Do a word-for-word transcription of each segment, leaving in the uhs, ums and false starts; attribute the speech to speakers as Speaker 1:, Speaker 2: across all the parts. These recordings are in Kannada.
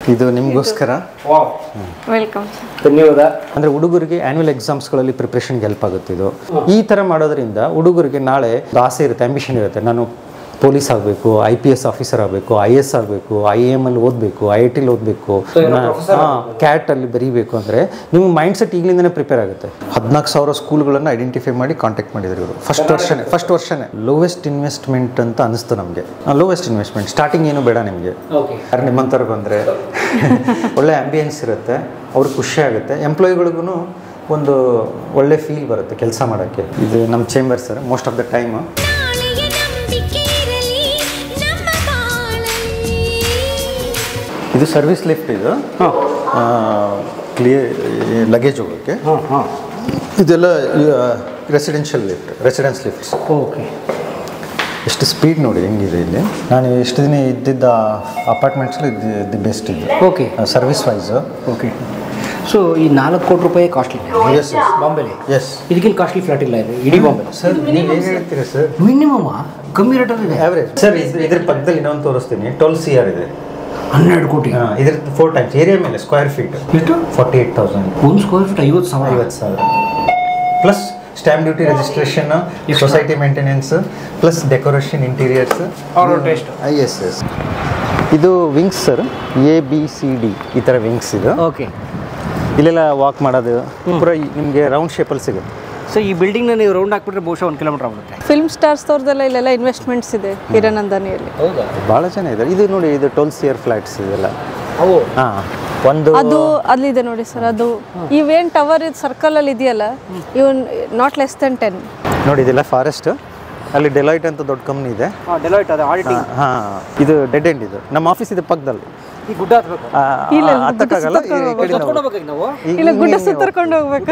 Speaker 1: ಇದು ನಿಮಗೋಸ್ಕರ.
Speaker 2: ವೆಲ್ಕಮ್.
Speaker 3: ಧನ್ಯವಾದ.
Speaker 1: ಅಂದರೆ ಹುಡುಗರಿಗೆ ಆ್ಯನ್ಯುವಲ್ ಎಕ್ಸಾಮ್ಸ್ಗಳಲ್ಲಿ ಪ್ರಿಪ್ರೇಷನ್ಗೆ ಹೆಲ್ಪ್ ಆಗುತ್ತೆ ಇದು. ಈ ಥರ ಮಾಡೋದ್ರಿಂದ ಹುಡುಗರಿಗೆ ನಾಳೆ ಆಸೆ ಇರುತ್ತೆ, ಆಂಬಿಷನ್ ಇರುತ್ತೆ. ನಾನು ಪೊಲೀಸ್ ಆಗಬೇಕು, ಐ ಪಿ ಎಸ್ ಆಫೀಸರ್ ಆಗಬೇಕು, ಐ ಎಸ್ ಆಗಬೇಕು, ಐ ಎ ಎಮ್ ಅಲ್ಲಿ ಓದಬೇಕು, ಐ ಐ ಟಿಲಿ ಓದಬೇಕು, ಕ್ಯಾಟ್ ಅಲ್ಲಿ ಬರೀಬೇಕು ಅಂದರೆ ನಿಮ್ಗೆ ಮೈಂಡ್ ಸೆಟ್ ಈಗಲಿಂದನೇ ಪ್ರಿಪೇರ್ ಆಗುತ್ತೆ. ಹದಿನಾಲ್ಕು ಸಾವಿರ ಸ್ಕೂಲ್ಗಳನ್ನು ಐಡೆಂಟಿಫೈ ಮಾಡಿ ಕಾಂಟ್ಯಾಕ್ಟ್ ಮಾಡಿದ್ರು ಇವರು. ಫಸ್ಟ್ ವರ್ಷನೇ ಫಸ್ಟ್ ವರ್ಷನೇ ಲೋವೆಸ್ಟ್ ಇನ್ವೆಸ್ಟ್ಮೆಂಟ್ ಅಂತ ಅನಿಸ್ತು ನಮಗೆ. ಲೋವೆಸ್ಟ್ ಇನ್ವೆಸ್ಟ್ಮೆಂಟ್, ಸ್ಟಾರ್ಟಿಂಗ್ ಏನು ಬೇಡ ನಿಮಗೆ. ಯಾರು ನಿಮ್ಮಂಥವ್ರು ಬಂದರೆ ಒಳ್ಳೆ ಆಂಬಿಯನ್ಸ್ ಇರುತ್ತೆ, ಅವ್ರಿಗೆ ಖುಷಿ ಆಗುತ್ತೆ, ಎಂಪ್ಲಾಯಿಗಳಿಗೂ ಒಂದು ಒಳ್ಳೆ ಫೀಲ್ ಬರುತ್ತೆ ಕೆಲಸ ಮಾಡೋಕ್ಕೆ. ಇದು ನಮ್ಮ chamber sir. Most of the time ಇದು ಸರ್ವಿಸ್ ಲಿಫ್ಟ್. ಇದು ಕ್ಲಿಯರ್ ಲಗೇಜ್ ಹೋಗೋಕ್ಕೆ. ಇದೆಲ್ಲ residential lift, residence lifts.
Speaker 3: Okay.
Speaker 1: ಎಷ್ಟು ಸ್ಪೀಡ್ ನೋಡಿ ಹೆಂಗಿದೆ ಇಲ್ಲಿ. ನಾನು ಎಷ್ಟು ದಿನ ಇದ್ದಿದ್ದ ಅಪಾರ್ಟ್ಮೆಂಟ್ಸಲ್ಲಿ ದಿ ಬೆಸ್ಟ್ ಇದು.
Speaker 3: Okay.
Speaker 1: Service wise.
Speaker 3: Okay. So ಈ ನಾಲ್ಕು ಕೋಟಿ ರೂಪಾಯಿ ಕಾಸ್ಟ್ಲಿ
Speaker 1: ಎಸ್
Speaker 3: ಬಾಂಬೆಲಿ.
Speaker 1: ಎಸ್.
Speaker 3: ಇದಕ್ಕಿಂತ ಕಾಸ್ಟ್ಲಿ ಫ್ಲಾಟ್ ಇಲ್ಲ ಇದು ಇಡೀ ಬಾಂಬೆ.
Speaker 1: ಸರ್ ನೀವು ಏನು ಹೇಳ್ತೀರಾ ಸರ್?
Speaker 3: ಮಿನಿಮಮ್ ಕಮ್ಮಿ ರೇಟಲ್ಲಿ ಇದೆ.
Speaker 1: Average sir. ಇದು ಇದ್ರ ಪಕ್ಕದಲ್ಲಿ ಇನ್ನೊಂದು ತೋರಿಸ್ತೀನಿ. ಟ್ವೆಲ್ ಸಿ ಆರ್ ಇದೆ.
Speaker 3: ಹನ್ನೆರಡು ಕೋಟಿ.
Speaker 1: ಇದ್ರ ಫೋರ್ ಟೈಮ್ಸ್ ಏರಿಯಾ ಮೇಲೆ ಸ್ಕ್ವೇರ್ ಫೀಟ್
Speaker 3: ಎಷ್ಟು?
Speaker 1: Forty eight thousand.
Speaker 3: ಒಂದು ಸ್ಕ್ವೇರ್ ಫೀಟ್ ಐವತ್ತು ಸಾವಿರ.
Speaker 1: ಐವತ್ತು ಸಾವಿರ plus stamp duty registration, society maintenance, plus decoration, interiors,
Speaker 3: taste.
Speaker 1: Yes yes. ಇದು wings sir. A B C D ಈ ಥರ ವಿಂಗ್ಸ್ ಇದು.
Speaker 3: ಓಕೆ.
Speaker 1: ಇಲ್ಲೆಲ್ಲ ವಾಕ್ ಮಾಡೋದು ಪೂರ ನಿಮಗೆ ರೌಂಡ್ ಶೇಪಲ್ಲಿ ಸಿಗುತ್ತೆ.
Speaker 3: ಸೊ ಈ ಬಿಲ್ಡಿಂಗ್ನ ನೀವು ರೌಂಡ್ ಹಾಕ್ಬಿಟ್ರೆ ಬಹುಶಃ ಒಂದು ಕಿಲೋಮೀಟರ್ ಆಗುತ್ತೆ.
Speaker 2: ಫಿಲ್ಮ್ ಸ್ಟಾರ್ಸ್ ಅವ್ರದ್ದೆಲ್ಲ ಇಲ್ಲೆಲ್ಲ ಇನ್ವೆಸ್ಟ್ಮೆಂಟ್ಸ್ ಇದೆ ಹಿರನಂದನಿಯಲ್ಲಿ.
Speaker 3: ಹೌದಾ?
Speaker 1: ಭಾಳ ಜನ ಇದ್ದಾರೆ. ಇದು ನೋಡಿ, ಇದು ಟ್ವೆಲ್ ಸಿ ಆರ್ ಫ್ಲಾಟ್ಸ್ ಇದೆಲ್ಲ.
Speaker 3: ಅವು
Speaker 1: ಹಾಂ. ಒಂದು
Speaker 2: ಅದು ಅಲ್ಲಿದೆ ನೋಡಿ ಸರ್. ಅದು ಇವೇನ್ ಟವರ್ ಇದು ಸರ್ಕಲ್ ಅಲ್ಲಿ ಇದೆಯಲ್ಲ, even not less than ten.
Speaker 1: ನೋಡಿ ಇದೆಲ್ಲ ಫಾರೆಸ್ಟ್. ಅಲ್ಲಿ ಡೆಲಾಯ್ಟ್ ಅಂತ ದೊಡ್ಡ ಕಂಪ್ನಿ ಇದೆ.
Speaker 3: ಡೆಲಾಯ್ಟ್ ಅದು ಆಡಿಟಿಂಗ್.
Speaker 1: ಹಾಂ. ಇದು ಡೆಡ್ ಎಂಡ್. ಇದು ನಮ್ಮ ಆಫೀಸ್ ಇದೆ ಪಕ್ಕದಲ್ಲಿ.
Speaker 3: ಈ ಗುಡ್ಡ ಹತ್ತಬೇಕು.
Speaker 1: ಹತ್ತಕ್ಕಾಗಲ್ಲ.
Speaker 2: ಇಲ್ಲ, ಗುಡ್ಡ ಸುತ್ತರ್ಕೊಂಡು ಹೋಗ್ಬೇಕು.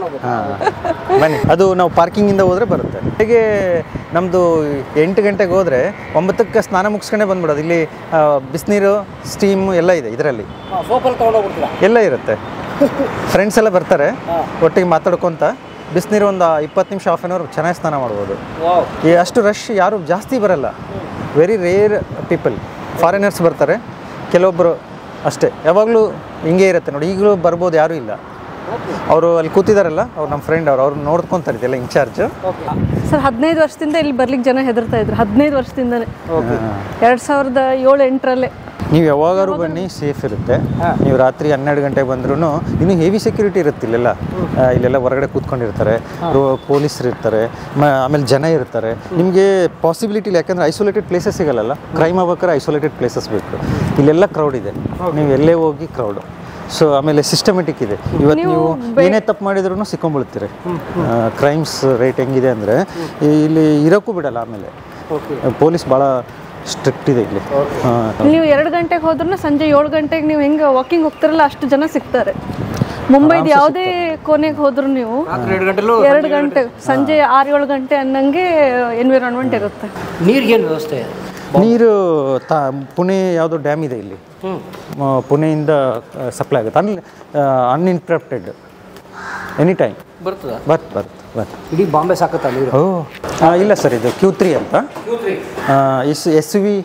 Speaker 1: ಹಾಂ ಬನ್ನಿ. ಅದು ನಾವು ಪಾರ್ಕಿಂಗಿಂದ ಹೋದರೆ ಬರುತ್ತೆ. ಹೇಗೆ ನಮ್ಮದು ಎಂಟು ಗಂಟೆಗೆ ಹೋದರೆ ಒಂಬತ್ತಕ್ಕೆ ಸ್ನಾನ ಮುಗಿಸ್ಕೊಂಡೇ ಬಂದ್ಬಿಡೋದು. ಇಲ್ಲಿ ಬಿಸಿನೀರು, ಸ್ಟೀಮು ಎಲ್ಲ ಇದೆ ಇದರಲ್ಲಿ. ಎಲ್ಲ ಇರುತ್ತೆ. ಫ್ರೆಂಡ್ಸ್ ಎಲ್ಲ ಬರ್ತಾರೆ, ಒಟ್ಟಿಗೆ ಮಾತಾಡ್ಕೊತ ಬಿಸಿನೀರು ಒಂದು ಇಪ್ಪತ್ತು ನಿಮಿಷ ಹಾಫ್ ಆನ್ ಅವರ್ ಚೆನ್ನಾಗಿ ಸ್ನಾನ ಮಾಡ್ಬೋದು. ಈ ಅಷ್ಟು ರಶ್ ಯಾರು ಜಾಸ್ತಿ ಬರಲ್ಲ. Very rare people. ಫಾರಿನರ್ಸ್ ಬರ್ತಾರೆ ಕೆಲವೊಬ್ಬರು ಅಷ್ಟೇ. ಯಾವಾಗಲೂ ಹಿಂಗೆ ಇರುತ್ತೆ ನೋಡಿ. ಈಗಲೂ ಬರ್ಬೋದು, ಯಾರೂ ಇಲ್ಲ. ಅವರು ಅಲ್ಲಿ ಕೂತಿದಾರಲ್ಲ, ಅವ್ರು ನಮ್ಮ ಫ್ರೆಂಡ್, ಅವ್ರು ಅವ್ರು ನೋಡ್ಕೊತಾರೆ ಇದೆಲ್ಲ ಇನ್ಚಾರ್ಜ್.
Speaker 2: ಸರ್ ಹದಿನೈದು ವರ್ಷದಿಂದ ಇಲ್ಲಿ ಬರ್ಲಿಕ್ಕೆ ಜನ ಹೆದರ್ತಾ ಇದ್ರು. ಹದಿನೈದು ವರ್ಷದಿಂದನೇ. ಎರಡು ಸಾವಿರದ ಏಳು ಎಂಟರಲ್ಲೇ.
Speaker 1: ನೀವು ಯಾವಾಗಾರು ಬನ್ನಿ, ಸೇಫ್ ಇರುತ್ತೆ. ನೀವು ರಾತ್ರಿ ಹನ್ನೆರಡು ಗಂಟೆಗೆ ಬಂದ್ರೂ ಇನ್ನೂ ಹೆವಿ ಸೆಕ್ಯೂರಿಟಿ ಇರುತ್ತೆ ಇಲ್ಲೆಲ್ಲ. ಇಲ್ಲೆಲ್ಲ ಹೊರಗಡೆ ಕೂತ್ಕೊಂಡಿರ್ತಾರೆ, ಪೊಲೀಸರು ಇರ್ತಾರೆ, ಆಮೇಲೆ ಜನ ಇರ್ತಾರೆ. ನಿಮಗೆ ಪಾಸಿಬಿಲಿಟಿ ಇಲ್ಲ, ಯಾಕಂದರೆ ಐಸೋಲೇಟೆಡ್ ಪ್ಲೇಸಸ್ ಸಿಗಲ್ಲ. ಕ್ರೈಮ್ ಆಗ್ಬೇಕಾದ್ರೆ ಐಸೋಲೇಟೆಡ್ ಪ್ಲೇಸಸ್ ಬೇಕು. ಇಲ್ಲೆಲ್ಲ ಕ್ರೌಡ್ ಇದೆ, ನೀವು ಎಲ್ಲೇ ಹೋಗಿ ಕ್ರೌಡು. ಸೊ ಆಮೇಲೆ ಸಿಸ್ಟಮೆಟಿಕ್ ಇದೆ. ಇವತ್ತು ನೀವು ಏನೇ ತಪ್ಪು ಮಾಡಿದ್ರೂ ಸಿಕ್ಕೊಂಡ್ಬಿಡ್ತೀರಿ. ಕ್ರೈಮ್ಸ್ ರೇಟ್ ಹೆಂಗಿದೆ ಅಂದರೆ ಇಲ್ಲಿ ಇರೋಕ್ಕೂ ಬಿಡಲ್ಲ. ಆಮೇಲೆ ಪೊಲೀಸ್ ಭಾಳ ಸ್ಟ್ರಿಕ್ಟ್ ಇದೆ ಇಲ್ಲಿ.
Speaker 2: ನೀವು ಎರಡು ಗಂಟೆಗೆ ಹೋದ್ರೂ ಸಂಜೆ ಏಳು ಗಂಟೆಗೆ ನೀವು ಹೆಂಗೆ ವಾಕಿಂಗ್ ಹೋಗ್ತಾರಲ್ಲ ಅಷ್ಟು ಜನ ಸಿಗ್ತಾರೆ. ಮುಂಬೈದು ಯಾವುದೇ ಕೊನೆಗೆ ಹೋದ್ರು ನೀವು ಎರಡು ಗಂಟೆ ಸಂಜೆ ಆರು ಏಳು ಗಂಟೆ ಅನ್ನಂಗೆ ಎನ್ವಿರಾನ್ಮೆಂಟ್ ಇರುತ್ತೆ.
Speaker 3: ನೀರಿಗೇನು ವ್ಯವಸ್ಥೆ?
Speaker 1: ನೀರು ತಾ ಪುಣೆ ಯಾವುದೋ ಡ್ಯಾಮ್ ಇದೆ ಇಲ್ಲಿ, ಪುಣೆಯಿಂದ ಸಪ್ಲೈ ಆಗುತ್ತೆ. ಅನ್ ಅನ್ಇಂಟ್ರಪ್ಟೆಡ್ ಎನಿ ಟೈಮ್
Speaker 3: ಬರ್ತದೆ.
Speaker 1: ಬರ್ತ್ ಬರ್ತ್ ಬರ್ತ್
Speaker 3: ಇಡೀ ಬಾಂಬೆ ಸಾಕತ್ತಾ ನೀರು?
Speaker 1: ಓ ಇಲ್ಲ ಸರ್, ಇದು ಕ್ಯೂ ತ್ರೀ ಅಂತ. ಎಸ್ ಎಸ್ ವಿ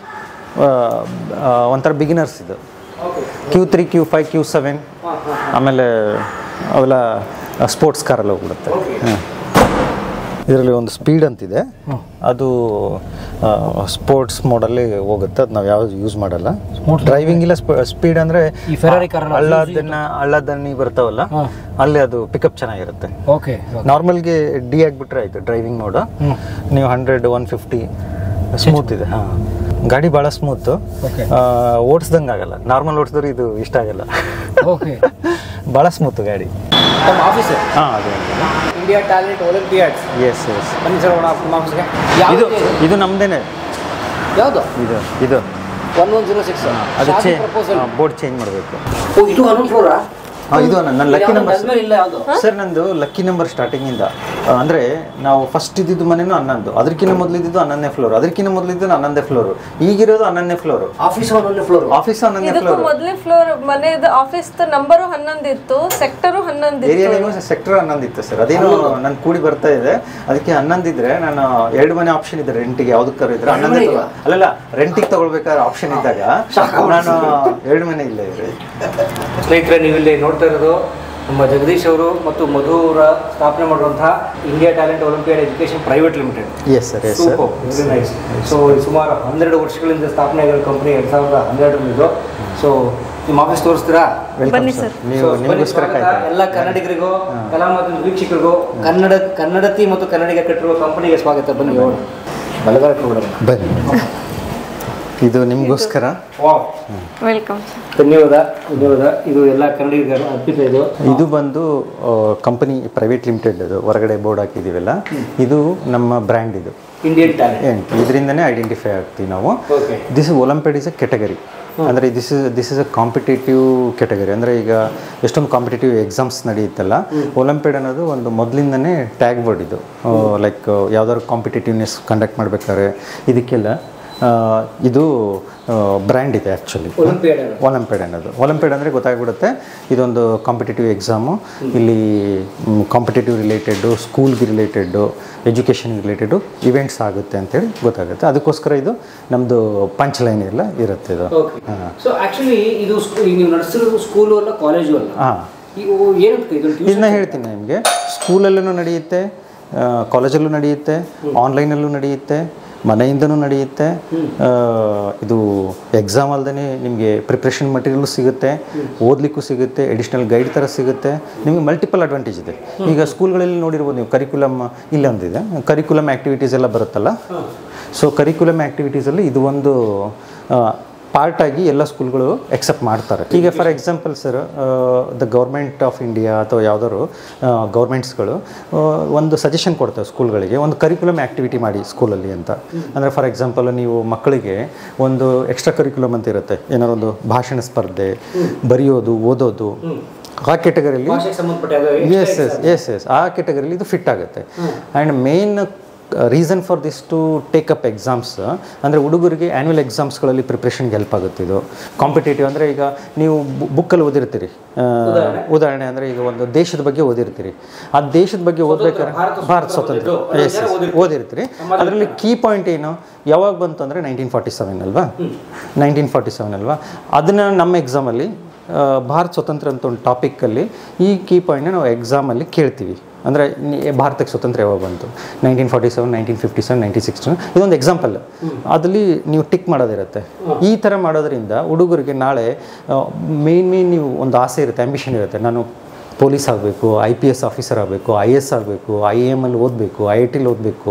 Speaker 1: ಒಂಥರ ಬಿಗಿನರ್ಸ್ ಇದು. Q three, Q five, Q seven, ಆಮೇಲೆ ಅವೆಲ್ಲ ಸ್ಪೋರ್ಟ್ಸ್ ಕಾರೆಲ್ಲ ಹೋಗ್ಬಿಡುತ್ತೆ. ಹಾಂ. ಇದರಲ್ಲಿ ಒಂದು ಸ್ಪೀಡ್ ಅಂತಿದೆ, ಅದು ಸ್ಪೋರ್ಟ್ಸ್ ಮೋಡಲ್ಲಿ ಹೋಗುತ್ತೆ. ಅದು ನಾವು ಯಾವುದು ಯೂಸ್ ಮಾಡಲ್ಲ. ಡ್ರೈವಿಂಗ್ ಇಲ್ಲ. ಸ್ಪೀಡ್ ಅಂದರೆ ಹಳ್ಳದನ್ನ ಹಳ್ಳದನ್ನಿ ಬರ್ತಾವಲ್ಲ, ಅಲ್ಲಿ ಅದು ಪಿಕಪ್ ಚೆನ್ನಾಗಿರುತ್ತೆ.
Speaker 3: ಓಕೆ.
Speaker 1: ನಾರ್ಮಲ್ಗೆ ಡಿ ಆಗಿಬಿಟ್ರೆ ಆಯಿತು ಡ್ರೈವಿಂಗ್ ಮೋಡ. ನೀವು ಹಂಡ್ರೆಡ್ ಒನ್ ಫಿಫ್ಟಿ ಸ್ಮೂತ್ ಇದೆ. ಹಾಂ, ಗಾಡಿ ಭಾಳ ಸ್ಮೂತು. ಓಡಿಸ್ದಂಗೆ ಆಗಲ್ಲ. ನಾರ್ಮಲ್ ಓಡಿಸಿದ್ರೆ ಇದು ಇಷ್ಟ ಆಗಲ್ಲ.
Speaker 3: ಓಕೆ.
Speaker 1: ಭಾಳ ಸ್ಮೂತ್ ಗಾಡಿ.
Speaker 3: ನಮ್ಮ ಆಫೀಸ್?
Speaker 1: ಹಾಂ, ಅದೇ
Speaker 3: India talent olympiads.
Speaker 1: Yes yes.
Speaker 3: ಬನ್ನಿ ಸರ್, ನಮ್ಮ ಆಫೀಸ್ಗೆ.
Speaker 1: ಇದು ಇದು ನಮ್ಮದೇನೆ.
Speaker 3: ಯಾವುದು
Speaker 1: ಇದು? ಇದು
Speaker 3: ಒನ್ ಒನ್ ಜೀರೋ ಸಿಕ್ಸ್.
Speaker 1: ಅದು ಚೇ ಬೋರ್ಡ್ ಚೇಂಜ್ ಮಾಡಬೇಕು.
Speaker 3: ಓ, ಇದು ಹನ್ನೊಂದು ಫ್ಲೋರಾ?
Speaker 1: ಹಾಂ ಇದು ನನ್ನ ಲಕ್ಕಿ ನಂಬರ್
Speaker 3: ಆದ್ಮೇಲೆ ಇಲ್ಲ ಯಾವುದು
Speaker 1: ಸರ್ ನಂದು ಲಕ್ಕಿ ನಂಬರ್ ಸ್ಟಾರ್ಟಿಂಗಿಂದ ಅಂದರೆ ನಾವು ಫಸ್ಟ್ ಇದ್ದಿದ್ದು ಮನೆನೂ ಹನ್ನೊಂದು, ಅದಕ್ಕಿಂತ ಮೊದಲಿದ್ದು ಹನ್ನೊಂದನೇ ಫ್ಲೋರ್, ಅದಕ್ಕಿಂತ ಮೊದಲಿದ್ದು ಹನ್ನೊಂದನೇ ಫ್ಲೋರು, ಈಗಿರೋದು ಹನ್ನೊಂದನೇ ಫ್ಲೋರು.
Speaker 3: ಆಫೀಸ್ ಹನ್ನೊಂದನೇ ಫ್ಲೋರ್
Speaker 1: ಆಫೀಸ್ ಹನ್ನೊಂದನೇ
Speaker 2: ಇದಕ್ಕೂ
Speaker 1: ಫ್ಲೋರ್.
Speaker 2: ಮೊದಲನೇ ಫ್ಲೋರ್ ಮನೆಯದು ಆಫೀಸ್ ನಂಬರು ಹನ್ನೊಂದು ಇತ್ತು, ಸೆಕ್ಟರು ಹನ್ನೊಂದು ಇತ್ತು.
Speaker 1: ಏರಿಯಾನೇಮೋ ಸೆಕ್ಟರ್ ಹನ್ನೊಂದು ಇತ್ತು ಸರ್. ಅದೇನೋ ನನ್ ಕೂಡಿ ಬರ್ತಾ ಇದೆ, ಅದಕ್ಕೆ ಹನ್ನೊಂದು ಇದ್ರೆ ನಾನು ಎರಡು ಮನೆ ಆಪ್ಷನ್ ಇದೆ ರೆಂಟಿಗೆ, ಯಾವ್ದಕ್ಕಾರ ಇದ್ರೆ ಹನ್ನೊಂದೇ ತಗೋ ಅಲ್ಲಲ್ಲ ರೆಂಟಿಗೆ ತಗೊಳ್ಬೇಕಾದ್ರೆ ಆಪ್ಷನ್ ಇದ್ದಾಗ ನಾನು ಎರಡು ಮನೆ ಇಲ್ಲ ಇದೆ.
Speaker 3: ಸ್ನೇಹಿತರೆ, ನೀವು ಇಲ್ಲಿ ನೋಡ್ತಾ ಇರೋದು ನಮ್ಮ ಜಗದೀಶ್ ಅವರು ಮತ್ತು ಮಧು ಅವರ ಸ್ಥಾಪನೆ ಮಾಡುವಂತಹ India talent olympiad education private limited.
Speaker 1: Yes sir yes sir.
Speaker 3: Very nice. So ಸುಮಾರು ಹನ್ನೆರಡು ವರ್ಷಗಳಿಂದ ಸ್ಥಾಪನೆ ಆಗಿರೋ ಕಂಪನಿ ಎರಡು ಸಾವಿರದ ಹನ್ನೆರಡರಲ್ಲಿದ್ದು. ಸೊ ನಿಮ್ಮ ಆಫೀಸ್ ತೋರಿಸ್ತೀರಾ?
Speaker 2: ಬನ್ನಿ ಸರ್.
Speaker 1: ನೀವು ನಿಮಗೋಸ್ಕರ ಕಾಯ್ತಾ
Speaker 3: ಎಲ್ಲ ಕನ್ನಡಿಗರಿಗೂ ಕಲಾ ಮತ್ತು ವೀಕ್ಷಕರಿಗೂ ಕನ್ನಡ ಕನ್ನಡತಿ ಮತ್ತು ಕನ್ನಡಿಗ ಕಟ್ಟಿರುವ ಕಂಪನಿಗೆ ಸ್ವಾಗತ. ಬನ್ನಿ ನೋಡಿ ಬಲಗಾರ
Speaker 1: ಬನ್ನಿ, ಇದು ನಿಮಗೋಸ್ಕರ.
Speaker 2: ವೆಲ್ಕಮ್.
Speaker 3: ಧನ್ಯವಾದ ಧನ್ಯವಾದ. ಇದು ಎಲ್ಲ ಕನ್ನಡಿಗರು ಅರ್ಪಿತ. ಇದು
Speaker 1: ಇದು ಬಂದು ಕಂಪನಿ ಪ್ರೈವೇಟ್ ಲಿಮಿಟೆಡ್, ಅದು ಹೊರಗಡೆ ಬೋರ್ಡ್ ಹಾಕಿದ್ದೀವಲ್ಲ, ಇದು ನಮ್ಮ ಬ್ರ್ಯಾಂಡ್. ಇದು
Speaker 3: ಇಂಡಿಯನ್ ಟ್ಯಾಲೆಂಟ್,
Speaker 1: ಇದರಿಂದನೇ ಐಡೆಂಟಿಫೈ ಆಗ್ತೀವಿ ನಾವು.
Speaker 3: Okay.
Speaker 1: This olympiad is a category, ಅಂದರೆ this is this is a competitive category. ಅಂದರೆ ಈಗ ಎಷ್ಟೊಂದು ಕಾಂಪಿಟೇಟಿವ್ ಎಕ್ಸಾಮ್ಸ್ ನಡೆಯುತ್ತಲ್ಲ, ಒಲಿಂಪಿಯಾಡ್ ಅನ್ನೋದು ಒಂದು ಮೊದಲಿಂದನೇ ಟ್ಯಾಗ್ ವರ್ಡ್. ಇದು ಲೈಕ್ ಯಾವ್ದಾದ್ರು ಕಾಂಪಿಟೇಟಿವ್ನೆಸ್ ಕಂಡಕ್ಟ್ ಮಾಡ್ಬೇಕಾದ್ರೆ ಇದಕ್ಕೆಲ್ಲ ಇದು ಬ್ರ್ಯಾಂಡ್ ಇದೆ ಆ್ಯಕ್ಚುಲಿ.
Speaker 3: ಒಲಿಂಪಿಯಾಡ್
Speaker 1: ಒಲಿಂಪಿಯಾಡ್ ಅನ್ನೋದು ಒಲಿಂಪಿಯಾಡ್ ಅಂದರೆ ಗೊತ್ತಾಗ್ಬಿಡುತ್ತೆ ಇದೊಂದು ಕಾಂಪಿಟೇಟಿವ್ ಎಕ್ಸಾಮು. ಇಲ್ಲಿ ಕಾಂಪಿಟೇಟಿವ್ ರಿಲೇಟೆಡ್ಡು, ಸ್ಕೂಲ್ಗೆ ರಿಲೇಟೆಡ್ಡು, ಎಜುಕೇಷನ್ಗೆ ರಿಲೇಟೆಡು ಇವೆಂಟ್ಸ್ ಆಗುತ್ತೆ ಅಂತೇಳಿ ಗೊತ್ತಾಗುತ್ತೆ. ಅದಕ್ಕೋಸ್ಕರ ಇದು ನಮ್ಮದು ಪಂಚ್ ಲೈನ್ ಎಲ್ಲ ಇರುತ್ತೆ ಇದು.
Speaker 3: ಹಾಂ. ಸೊ ಆ್ಯಕ್ಚುಲಿ ಇದು ನೀವು ನಡೆಸಿರೋದು ಸ್ಕೂಲು ಅಲ್ಲ, ಕಾಲೇಜು ಅಲ್ಲ.
Speaker 1: ಹಾಂ,
Speaker 3: ಈಗ ಏನಂತ
Speaker 1: ಇದನ್ನ ಹೇಳ್ತೀನಿ ನಿಮಗೆ. ಸ್ಕೂಲಲ್ಲೂ ನಡೆಯುತ್ತೆ, ಕಾಲೇಜಲ್ಲೂ ನಡೆಯುತ್ತೆ, ಆನ್ಲೈನಲ್ಲೂ ನಡೆಯುತ್ತೆ, ಮನೆಯಿಂದನೂ ನಡೆಯುತ್ತೆ. ಇದು ಎಕ್ಸಾಮ್ ಅಲ್ಲದೆ ನಿಮಗೆ ಪ್ರಿಪ್ರೇಷನ್ ಮಟೀರಿಯಲ್ಲು ಸಿಗುತ್ತೆ, ಓದಲಿಕ್ಕೂ ಸಿಗುತ್ತೆ, ಎಡಿಷ್ನಲ್ ಗೈಡ್ ಥರ ಸಿಗುತ್ತೆ. ನಿಮಗೆ ಮಲ್ಟಿಪಲ್ ಅಡ್ವಾಂಟೇಜ್ ಇದೆ. ಈಗ ಸ್ಕೂಲ್ಗಳಲ್ಲಿ ನೋಡಿರ್ಬೋದು ನೀವು, ಕರಿಕ್ಯುಲಮ್ ಇಲ್ಲೊಂದಿದೆ, ಕರಿಕ್ಯುಲಮ್ ಆ್ಯಕ್ಟಿವಿಟೀಸ್ ಎಲ್ಲ ಬರುತ್ತಲ್ಲ. ಸೊ ಕರಿಕ್ಯುಲಮ್ ಆ್ಯಕ್ಟಿವಿಟೀಸಲ್ಲಿ ಇದು ಒಂದು ಪಾರ್ಟಾಗಿ ಎಲ್ಲ ಸ್ಕೂಲ್ಗಳು ಎಕ್ಸೆಪ್ಟ್ ಮಾಡ್ತಾರೆ. ಈಗ for example sir, the government of India ಅಥವಾ ಯಾವುದಾದ್ರು ಗೌರ್ಮೆಂಟ್ಸ್ಗಳು ಒಂದು ಸಜೆಷನ್ ಕೊಡ್ತವೆ ಸ್ಕೂಲ್ಗಳಿಗೆ, ಒಂದು ಕರಿಕ್ಯುಲಮ್ ಆ್ಯಕ್ಟಿವಿಟಿ ಮಾಡಿ ಸ್ಕೂಲಲ್ಲಿ ಅಂತ. ಅಂದರೆ ಫಾರ್ ಎಕ್ಸಾಂಪಲ್ ನೀವು ಮಕ್ಕಳಿಗೆ ಒಂದು ಎಕ್ಸ್ಟ್ರಾ ಕರಿಕ್ಯುಲಮ್ ಅಂತ ಇರುತ್ತೆ, ಏನಾದ್ರು ಒಂದು ಭಾಷಣ ಸ್ಪರ್ಧೆ, ಬರೆಯೋದು, ಓದೋದು, ಆ ಕೆಟಗರಿಯಲ್ಲಿ ಎಸ್ ಎಸ್ ಎಸ್ ಎಸ್ ಆ ಕೆಟಗರಿಯಲ್ಲಿ ಇದು ಫಿಟ್ ಆಗುತ್ತೆ. And main reason for this to take up exams ಅಂದರೆ ಹುಡುಗರಿಗೆ ಆ್ಯನ್ಯುವಲ್ ಎಕ್ಸಾಮ್ಸ್ಗಳಲ್ಲಿ ಪ್ರಿಪ್ರೇಷನ್ಗೆ ಹೆಲ್ಪ್ ಆಗುತ್ತೆ ಇದು. ಕಾಂಪಿಟೇಟಿವ್ ಅಂದರೆ ಈಗ ನೀವು ಬುಕ್ಕಲ್ಲಿ ಓದಿರ್ತೀರಿ, ಉದಾಹರಣೆ ಅಂದರೆ ಈಗ ಒಂದು ದೇಶದ ಬಗ್ಗೆ ಓದಿರ್ತೀರಿ, ಆ ದೇಶದ ಬಗ್ಗೆ ಓದ್ಬೇಕಾದ್ರೆ ಭಾರತ ಸ್ವಾತಂತ್ರ್ಯ ಎಸ್ ಎಸ್ ಓದಿರ್ತೀರಿ. ಅದರಲ್ಲಿ ಕೀ ಪಾಯಿಂಟ್ ಏನು ಯಾವಾಗ ಬಂತು ಅಂದರೆ ನೈನ್ಟೀನ್ ಫಾರ್ಟಿ ಸೆವೆನ್ ಅಲ್ವಾ ನೈನ್ಟೀನ್ ಫಾರ್ಟಿ ಸೆವೆನ್ ಅಲ್ವಾ ಅದನ್ನು ನಮ್ಮ ಎಕ್ಸಾಮಲ್ಲಿ ಭಾರತ ಸ್ವಾತಂತ್ರ್ಯ ಅಂತ ಒಂದು ಟಾಪಿಕ್ಕಲ್ಲಿ ಈ ಕೀ ಪಾಯಿಂಟ್ನ ನಾವು ಎಕ್ಸಾಮಲ್ಲಿ ಕೇಳ್ತೀವಿ. ಅಂದರೆ ಭಾರತಕ್ಕೆ ಸ್ವತಂತ್ರ ಯಾವಾಗ ಬಂತು, nineteen forty seven nineteen fifty seven nineteen sixty ಇದೊಂದು ಎಕ್ಸಾಂಪಲ್. ಅದಲ್ಲಿ ನೀವು ಟಿಕ್ ಮಾಡೋದಿರುತ್ತೆ. ಈ ಥರ ಮಾಡೋದ್ರಿಂದ ಹುಡುಗರಿಗೆ ನಾಳೆ ಮೇನ್ ಮೇನ್ ನೀವು ಒಂದು ಆಸೆ ಇರುತ್ತೆ, ಆಂಬಿಷನ್ ಇರುತ್ತೆ, ನಾನು ಪೊಲೀಸ್ ಆಗಬೇಕು, ಐ ಪಿ ಎಸ್ ಆಫೀಸರ್ ಆಗಬೇಕು, ಐ ಎಸ್ ಆಗಬೇಕು, ಐ ಎಮ್ ಅಲ್ಲಿ ಓದಬೇಕು, ಐ ಐ ಟಿಲಿ ಓದಬೇಕು,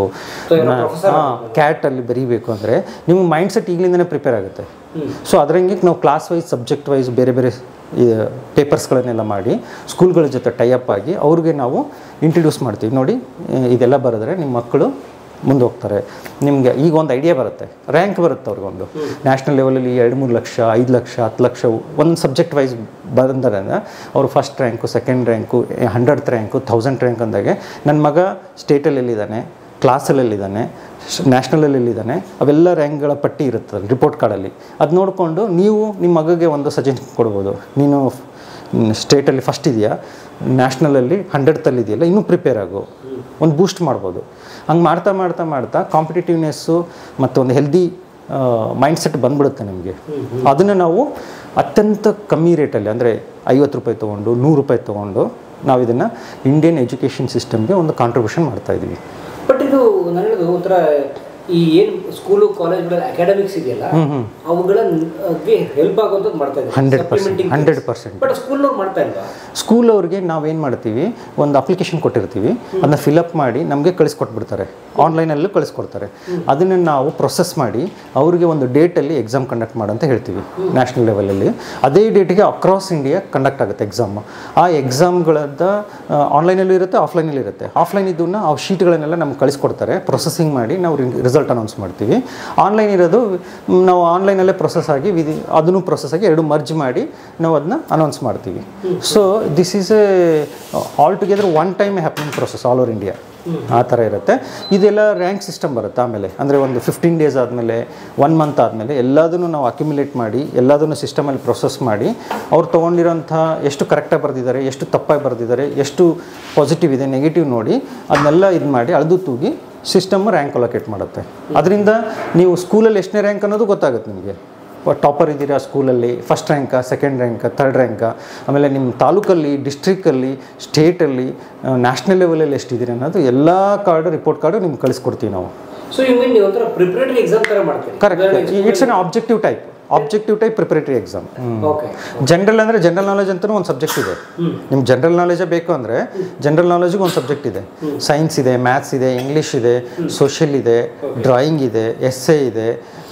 Speaker 1: ಹಾಂ ಕ್ಯಾಟಲ್ಲಿ ಬರೀಬೇಕು ಅಂದರೆ ನಿಮ್ಮ ಮೈಂಡ್ ಸೆಟ್ ಈಗಲಿಂದನೇ ಪ್ರಿಪೇರ್ ಆಗುತ್ತೆ. ಸೊ ಅದರಂಗೆ ನಾವು ಕ್ಲಾಸ್ ವೈಸ್, ಸಬ್ಜೆಕ್ಟ್ ವೈಸ್ ಬೇರೆ ಬೇರೆ ಪೇಪರ್ಸ್ಗಳನ್ನೆಲ್ಲ ಮಾಡಿ ಸ್ಕೂಲ್ಗಳ ಜೊತೆ ಟೈಅಪ್ ಆಗಿ ಅವ್ರಿಗೆ ನಾವು ಇಂಟ್ರಡ್ಯೂಸ್ ಮಾಡ್ತೀವಿ. ನೋಡಿ ಇದೆಲ್ಲ ಬರೆದ್ರೆ ನಿಮ್ಮ ಮಕ್ಕಳು ಮುಂದೆ ಹೋಗ್ತಾರೆ. ನಿಮಗೆ ಈಗ ಒಂದು ಐಡಿಯಾ ಬರುತ್ತೆ, ರ್ಯಾಂಕ್ ಬರುತ್ತೆ ಅವ್ರಿಗೊಂದು. ನ್ಯಾಷನಲ್ ಲೆವೆಲಲ್ಲಿ ಎರಡು ಮೂರು ಲಕ್ಷ, ಐದು ಲಕ್ಷ, ಹತ್ತು ಲಕ್ಷ ಒಂದು ಸಬ್ಜೆಕ್ಟ್ ವೈಸ್ ಬಂದರೆ ಅವರು first rank, second rank, hundredth rank, thousand rank ಅಂದಾಗೆ ನನ್ನ ಮಗ ಸ್ಟೇಟಲ್ಲಿ ಎಲ್ಲಿದ್ದಾನೆ, ಕ್ಲಾಸಲ್ಲಿ ಎಲ್ಲಿದ್ದಾನೆ, ನ್ಯಾಷನಲಲ್ಲಿ ಎಲ್ಲಿದ್ದಾನೆ, ಅವೆಲ್ಲ ರ್ಯಾಂಕ್ಗಳ ಪಟ್ಟಿ ಇರುತ್ತೆ ರಿಪೋರ್ಟ್ ಕಾರ್ಡಲ್ಲಿ. ಅದು ನೋಡಿಕೊಂಡು ನೀವು ನಿಮ್ಮ ಮಗಗೆ ಒಂದು ಸಜೆಷನ್ ಕೊಡ್ಬೋದು. ನೀನು ಸ್ಟೇಟಲ್ಲಿ ಫಸ್ಟ್ ಇದೆಯಾ, ನ್ಯಾಷನಲಲ್ಲಿ ಹಂಡ್ರೆಡ್ತಲ್ಲಿ ಇದೆಯಲ್ಲ, ಇನ್ನೂ ಪ್ರಿಪೇರ್ ಆಗು, ಒಂದು ಬೂಸ್ಟ್ ಮಾಡ್ಬೋದು. ಹಂಗೆ ಮಾಡ್ತಾ ಮಾಡ್ತಾ ಮಾಡ್ತಾ ಕಾಂಪಿಟೇಟಿವ್ನೆಸ್ಸು ಮತ್ತು ಒಂದು ಹೆಲ್ದಿ ಮೈಂಡ್ಸೆಟ್ ಬಂದ್ಬಿಡುತ್ತೆ ನಿಮಗೆ. ಅದನ್ನು ನಾವು ಅತ್ಯಂತ ಕಮ್ಮಿ ರೇಟಲ್ಲಿ ಅಂದರೆ ಐವತ್ತು ರೂಪಾಯಿ ತೊಗೊಂಡು, ನೂರು ರೂಪಾಯಿ ತೊಗೊಂಡು ನಾವು ಇದನ್ನು ಇಂಡಿಯನ್ ಎಜುಕೇಷನ್ ಸಿಸ್ಟಮ್ಗೆ ಒಂದು ಕಾಂಟ್ರಿಬ್ಯೂಷನ್ ಮಾಡ್ತಾಯಿದ್ದೀವಿ.
Speaker 3: ಬಟ್ ಇದು ನನ್ನದು ಒಂಥರ ಈ ಏನು ಸ್ಕೂಲು ಕಾಲೇಜ್ಗಳ ಅಕಾಡೆಮಿಕ್ಸ್ ಇದೆಯಲ್ಲ ಅವುಗಳಿಗೆ ಹೆಲ್ಪ್ ಆಗೋಂಥದ್ದು ಮಾಡ್ತಾ ಇದ್ದಾರೆ.
Speaker 1: Hundred percent hundred percent
Speaker 3: but ಸ್ಕೂಲ್ನವ್ರು ಮಾಡ್ತಾ ಇಲ್ವಾ?
Speaker 1: ಸ್ಕೂಲ್ ಅವ್ರಿಗೆ ನಾವೇನು ಮಾಡ್ತೀವಿ, ಒಂದು ಅಪ್ಲಿಕೇಶನ್ ಕೊಟ್ಟಿರ್ತೀವಿ, ಅದನ್ನ ಫಿಲಪ್ ಮಾಡಿ ನಮಗೆ ಕಳಿಸ್ಕೊಟ್ಬಿಡ್ತಾರೆ, ಆನ್ಲೈನಲ್ಲೂ ಕಳಿಸ್ಕೊಡ್ತಾರೆ. ಅದನ್ನು ನಾವು ಪ್ರೊಸೆಸ್ ಮಾಡಿ ಅವ್ರಿಗೆ ಒಂದು ಡೇಟಲ್ಲಿ ಎಕ್ಸಾಮ್ ಕಂಡಕ್ಟ್ ಮಾಡಂತ ಹೇಳ್ತೀವಿ ನ್ಯಾಷನಲ್ ಲೆವೆಲಲ್ಲಿ. ಅದೇ ಡೇಟಿಗೆ ಅಕ್ರಾಸ್ ಇಂಡಿಯಾ ಕಂಡಕ್ಟ್ ಆಗುತ್ತೆ ಎಕ್ಸಾಮು. ಆ ಎಕ್ಸಾಮ್ಗಳದ್ದ ಆನ್ಲೈನಲ್ಲೂ ಇರುತ್ತೆ, ಆಫ್ಲೈನಲ್ಲಿ ಇರುತ್ತೆ. ಆಫ್ಲೈನ್ ಇದನ್ನು ಆ ಶೀಟ್ಗಳನ್ನೆಲ್ಲ ನಮ್ಗೆ ಕಳಿಸ್ಕೊಡ್ತಾರೆ, ಪ್ರೊಸೆಸಿಂಗ್ ಮಾಡಿ ನಾವು ರಿಸಲ್ಟ್ ಅನೌನ್ಸ್ ಮಾಡ್ತೀವಿ. ಆನ್ಲೈನ್ ಇರೋದು ನಾವು ಆನ್ಲೈನಲ್ಲೇ ಪ್ರೊಸೆಸ್ ಆಗಿ ವಿಧಿ ಅದನ್ನು ಪ್ರೊಸೆಸ್ ಆಗಿ ಎರಡು ಮರ್ಜ್ ಮಾಡಿ ನಾವು ಅದನ್ನ ಅನೌನ್ಸ್ ಮಾಡ್ತೀವಿ. So this is a all together one time happening process all over India, ಆ ಥರ ಇರುತ್ತೆ. ಇದೆಲ್ಲ ರ್ಯಾಂಕ್ ಸಿಸ್ಟಮ್ ಬರುತ್ತೆ. ಆಮೇಲೆ ಅಂದರೆ ಒಂದು ಫಿಫ್ಟೀನ್ ಡೇಸ್ ಆದಮೇಲೆ ಒನ್ ಮಂತ್ ಆದಮೇಲೆ ಎಲ್ಲದನ್ನು ನಾವು ಅಕ್ಯುಮುಲೇಟ್ ಮಾಡಿ ಎಲ್ಲದನ್ನು ಸಿಸ್ಟಮಲ್ಲಿ ಪ್ರೊಸೆಸ್ ಮಾಡಿ ಅವ್ರು ತೊಗೊಂಡಿರೋಂಥ ಎಷ್ಟು ಕರೆಕ್ಟಾಗಿ ಬರೆದಿದ್ದಾರೆ, ಎಷ್ಟು ತಪ್ಪಾಗಿ ಬರೆದಿದ್ದಾರೆ, ಎಷ್ಟು ಪಾಸಿಟಿವ್ ಇದೆ, ನೆಗೆಟಿವ್ ನೋಡಿ ಅದನ್ನೆಲ್ಲ ಇದು ಮಾಡಿ ಅಳೆದು ತೂಗಿ ಸಿಸ್ಟಮ್ ರ್ಯಾಂಕ್ ಅಲೋಕೇಟ್ ಮಾಡುತ್ತೆ. ಅದರಿಂದ ನೀವು ಸ್ಕೂಲಲ್ಲಿ ಎಷ್ಟನೇ ರ್ಯಾಂಕ್ ಅನ್ನೋದು ಗೊತ್ತಾಗುತ್ತೆ ನಿಮಗೆ. ಟಾಪರ್ ಇದ್ದೀರಾ ಸ್ಕೂಲಲ್ಲಿ, ಫಸ್ಟ್ ರ್ಯಾಂಕ, ಸೆಕೆಂಡ್ ರ್ಯಾಂಕ, ಥರ್ಡ್ ರ್ಯಾಂಕ, ಆಮೇಲೆ ನಿಮ್ಮ ತಾಲೂಕಲ್ಲಿ, ಡಿಸ್ಟ್ರಿಕ್ಕಲ್ಲಿ, ಸ್ಟೇಟಲ್ಲಿ, ನ್ಯಾಷನಲ್ ಲೆವೆಲಲ್ಲಿ ಎಷ್ಟಿದ್ದೀರಿ ಅನ್ನೋದು ಎಲ್ಲ ಕಾರ್ಡು, ರಿಪೋರ್ಟ್ ಕಾರ್ಡು ನಿಮ್ಗೆ ಕಳಿಸ್ಕೊಡ್ತೀವಿ ನಾವು.
Speaker 3: ಸೊ ಯು ಮೀನ್ ನೀವು ಒಂಥರ ಪ್ರಿಪರೇಟರಿ ಎಕ್ಸಾಮ್ ಥರ ಮಾಡ್ತೀರಿ?
Speaker 1: Correct, it's an objective type objective type preparatory exam.
Speaker 3: Okay.
Speaker 1: General ಅಂದರೆ ಜನರಲ್ ನಾಲೆಜ್ ಅಂತಲೂ ಒಂದು ಸಬ್ಜೆಕ್ಟ್ ಇದೆ. ನಿಮ್ಗೆ ಜನರಲ್ ನಾಲೆಜೇ ಬೇಕು ಅಂದರೆ ಜನರಲ್ ನಾಲೆಜ್ಗೂ ಒಂದು ಸಬ್ಜೆಕ್ಟ್ ಇದೆ. ಸೈನ್ಸ್ ಇದೆ, ಮ್ಯಾಥ್ಸ್ ಇದೆ, ಇಂಗ್ಲೀಷ್ ಇದೆ, ಸೋಷಿಯಲ್ ಇದೆ, ಡ್ರಾಯಿಂಗ್ ಇದೆ, ಎಸ್ ಎ ಇದೆ,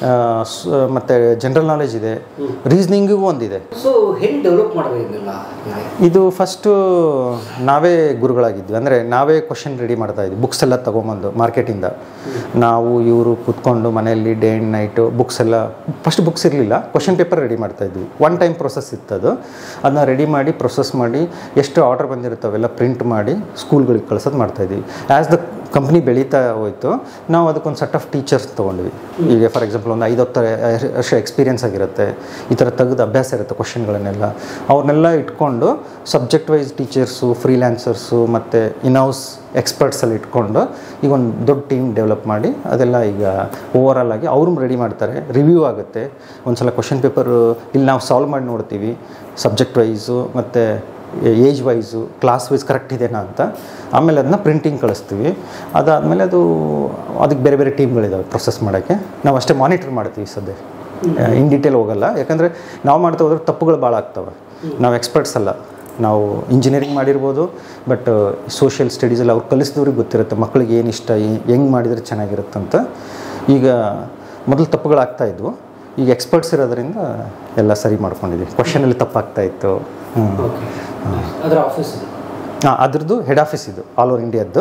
Speaker 1: ಮತ್ತು ಜನರಲ್ ನಾಲೆಜ್ ಇದೆ, ರೀಸನಿಂಗಿಗೂ ಒಂದಿದೆ.
Speaker 3: ಸೊ ಹೆಂಗೆ ಡೆವಲಪ್ ಮಾಡೋದು ಇದನ್ನೆಲ್ಲ?
Speaker 1: ಇದು ಫಸ್ಟು ನಾವೇ ಗುರುಗಳಾಗಿದ್ವಿ. ಅಂದರೆ ನಾವೇ ಕ್ವಶನ್ ರೆಡಿ ಮಾಡ್ತಾ ಇದ್ವಿ, ಬುಕ್ಸ್ ಎಲ್ಲ ತೊಗೊಂಬಂದು ಮಾರ್ಕೆಟಿಂದ. ನಾವು ಇವರು ಕೂತ್ಕೊಂಡು ಮನೆಯಲ್ಲಿ ಡೇ ಆ್ಯಂಡ್ ನೈಟು ಬುಕ್ಸ್ ಎಲ್ಲ, ಫಸ್ಟ್ ಬುಕ್ಸ್ ಇರಲಿಲ್ಲ, ಕ್ವಶನ್ ಪೇಪರ್ ರೆಡಿ ಮಾಡ್ತಾಯಿದ್ವಿ. ಒನ್ ಟೈಮ್ ಪ್ರೊಸೆಸ್ ಇತ್ತದು. ಅದನ್ನ ರೆಡಿ ಮಾಡಿ ಪ್ರೊಸೆಸ್ ಮಾಡಿ ಎಷ್ಟು ಆರ್ಡರ್ ಬಂದಿರುತ್ತವೆಲ್ಲ ಪ್ರಿಂಟ್ ಮಾಡಿ ಸ್ಕೂಲ್ಗಳಿಗೆ ಕಳ್ಸೋದು ಮಾಡ್ತಾಯಿದ್ವಿ. ಆ್ಯಸ್ ದ ಕಂಪ್ನಿ ಬೆಳೀತಾ ಹೋಯಿತು, ನಾವು ಅದಕ್ಕೊಂದು ಸೆಟ್ ಆಫ್ ಟೀಚರ್ಸ್ ತೊಗೊಂಡ್ವಿ. ಈಗ ಫಾರ್ ಎಕ್ಸಾಂಪಲ್ ಒಂದು ಐದು ಹತ್ತು ವರ್ಷ ಎಕ್ಸ್ಪೀರಿಯನ್ಸ್ ಆಗಿರುತ್ತೆ, ಈ ಥರ ತೆಗೆದು ಅಭ್ಯಾಸ ಇರುತ್ತೆ ಕ್ವಶನ್ಗಳನ್ನೆಲ್ಲ. ಅವ್ರನ್ನೆಲ್ಲ ಇಟ್ಕೊಂಡು ಸಬ್ಜೆಕ್ಟ್ ವೈಸ್ ಟೀಚರ್ಸು, ಫ್ರೀಲ್ಯಾನ್ಸರ್ಸು ಮತ್ತು ಇನ್ಹೌಸ್ ಎಕ್ಸ್ಪರ್ಟ್ಸಲ್ಲಿ ಇಟ್ಕೊಂಡು ಈಗ ಒಂದು ದೊಡ್ಡ ಟೀಮ್ ಡೆವಲಪ್ ಮಾಡಿ ಅದೆಲ್ಲ ಈಗ ಓವರಾಲ್ ಆಗಿ ಅವರು ರೆಡಿ ಮಾಡ್ತಾರೆ. ರಿವ್ಯೂ ಆಗುತ್ತೆ ಒಂದು ಸಲ ಕ್ವಶನ್ ಪೇಪರು ಇಲ್ಲಿ ನಾವು ಸಾಲ್ವ್ ಮಾಡಿ ನೋಡ್ತೀವಿ, ಸಬ್ಜೆಕ್ಟ್ ವೈಸು ಮತ್ತು age wise, class wise correct ಇದೆನಾ ಅಂತ. ಆಮೇಲೆ ಅದನ್ನ ಪ್ರಿಂಟಿಂಗ್ ಕಳಿಸ್ತೀವಿ. ಅದಾದಮೇಲೆ ಅದು ಅದಕ್ಕೆ ಬೇರೆ ಬೇರೆ ಟೀಮ್ಗಳಿದ್ದಾವೆ ಪ್ರೊಸೆಸ್ ಮಾಡೋಕ್ಕೆ. ನಾವು ಅಷ್ಟೇ ಮಾನಿಟರ್ ಮಾಡ್ತೀವಿ ಸದ್ಯ, ಇನ್ ಡೀಟೇಲ್ ಹೋಗಲ್ಲ. ಯಾಕಂದರೆ ನಾವು ಮಾಡ್ತಾ ಹೋದ್ರೆ ತಪ್ಪುಗಳು ಭಾಳ ಆಗ್ತವೆ. ನಾವು ಎಕ್ಸ್ಪರ್ಟ್ಸ್ ಅಲ್ಲ, ನಾವು ಇಂಜಿನಿಯರಿಂಗ್ ಮಾಡಿರ್ಬೋದು, ಬಟ್ ಸೋಷಿಯಲ್ ಸ್ಟಡೀಸಲ್ಲಿ ಅವ್ರು ಕಲಿಸಿದವ್ರಿಗೆ ಗೊತ್ತಿರುತ್ತೆ ಮಕ್ಕಳಿಗೆ ಏನು ಇಷ್ಟ, ಹೆಂಗೆ ಮಾಡಿದರೆ ಚೆನ್ನಾಗಿರುತ್ತಂತ. ಈಗ ಮೊದಲು ತಪ್ಪುಗಳಾಗ್ತಾಯಿದ್ವು, ಈಗ ಎಕ್ಸ್ಪರ್ಟ್ಸ್ ಇರೋದ್ರಿಂದ ಎಲ್ಲ ಸರಿ ಮಾಡ್ಕೊಂಡಿದ್ದೀವಿ. ಕ್ವಶನಲ್ಲಿ ತಪ್ಪಾಗ್ತಾಯಿತ್ತು. ಹ್ಞೂ
Speaker 3: ಅದರ ಆಫೀಸ್
Speaker 1: ಹಾಂ, ಅದ್ರದ್ದು ಹೆಡ್ ಆಫೀಸ್ ಇದು ಆಲ್ ಓವರ್ ಇಂಡಿಯಾದ್ದು.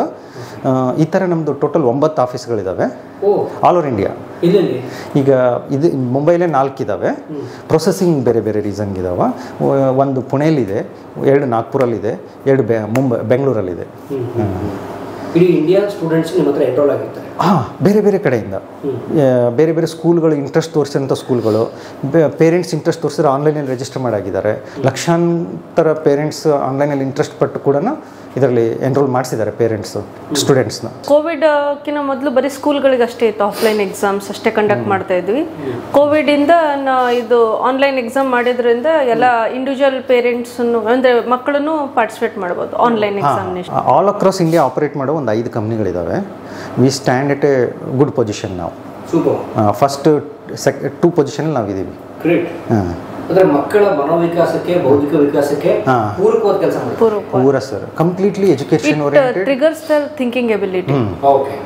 Speaker 1: ಈ ಥರ ನಮ್ಮದು ಟೋಟಲ್ ಒಂಬತ್ತು ಆಫೀಸ್ಗಳಿದ್ದಾವೆ ಆಲ್ ಓವರ್ ಇಂಡಿಯಾ. ಈಗ ಇದು ಮುಂಬೈಲೇ ನಾಲ್ಕು ಇದ್ದಾವೆ. ಪ್ರೊಸೆಸಿಂಗ್ ಬೇರೆ ಬೇರೆ ರೀಸನ್ಗೆ ಇದ್ದಾವೆ. ಒಂದು ಪುಣೆಯಲ್ಲಿದೆ, ಎರಡು ನಾಗ್ಪುರಲ್ಲಿದೆ, ಎರಡು ಬೆ ಮುಂಬೈ ಬೆಂಗಳೂರಲ್ಲಿದೆ.
Speaker 3: ಇಡೀ ಇಂಡಿಯಾ ಸ್ಟೂಡೆಂಟ್ಸ್ ನಿಮ್ಮ ಹತ್ರ ಎನ್ರೋಲ್ ಆಗಿರ್ತಾರೆ?
Speaker 1: ಹಾಂ, ಬೇರೆ ಬೇರೆ ಕಡೆಯಿಂದ ಬೇರೆ ಬೇರೆ ಸ್ಕೂಲ್ಗಳು, ಇಂಟ್ರೆಸ್ಟ್ ತೋರಿಸಿದಂಥ ಸ್ಕೂಲ್ಗಳು, ಪೇರೆಂಟ್ಸ್ ಇಂಟ್ರೆಸ್ಟ್ ತೋರಿಸಿದ್ರೆ ಆನ್ಲೈನಲ್ಲಿ ರಿಜಿಸ್ಟರ್ ಮಾಡಾಗಿದ್ದಾರೆ. ಲಕ್ಷಾಂತರ ಪೇರೆಂಟ್ಸ್ ಆನ್ಲೈನಲ್ಲಿ ಇಂಟ್ರೆಸ್ಟ್ ಪಟ್ಟು ಕೂಡ ಇದರಲ್ಲಿ ಎನ್ರೋಲ್ ಮಾಡಿಸಿದ್ದಾರೆ ಪೇರೆಂಟ್ಸು ಸ್ಟೂಡೆಂಟ್ಸ್ನ.
Speaker 2: ಕೋವಿಡ್ಕಿಂತ ಮೊದಲು ಬರೀ ಸ್ಕೂಲ್ಗಳಿಗೆ ಅಷ್ಟೇ ಇತ್ತು, ಆಫ್ಲೈನ್ ಎಕ್ಸಾಮ್ಸ್ ಅಷ್ಟೇ ಕಂಡಕ್ಟ್ ಮಾಡ್ತಾ ಇದ್ವಿ. ಕೋವಿಡಿಂದ ಇದು ಆನ್ಲೈನ್ ಎಕ್ಸಾಮ್ ಮಾಡಿದ್ರಿಂದ ಎಲ್ಲ ಇಂಡಿವಿಜುವಲ್ ಪೇರೆಂಟ್ಸನ್ನು ಅಂದರೆ ಮಕ್ಕಳನ್ನು ಪಾರ್ಟಿಸಿಪೇಟ್ ಮಾಡ್ಬೋದು online examination.
Speaker 1: All across India operate ಮಾಡೋ ಒಂದು ಐದು ಕಂಪ್ನಿಗಳಿದ್ದಾವೆ. We stand at a good position ನಾವು. ಫಸ್ಟ್ ಸೆಕ್ ಟೂ ಪೊಸಿಷನಲ್ಲಿ ನಾವಿದ್ದೀವಿ. ಹಾಂ,
Speaker 3: ಅಂದರೆ ಮಕ್ಕಳ ಮನೋವಿಕಾಸಕ್ಕೆ, ಬೌದ್ಧಿಕ ವಿಕಾಸಕ್ಕೆ ಪೂರಕವಾದ ಕೆಲಸ ಮಾಡ್ತಾರೆ.
Speaker 1: ಪೂರ sir, completely education oriented,
Speaker 2: triggers the thinking ability.
Speaker 3: Okay.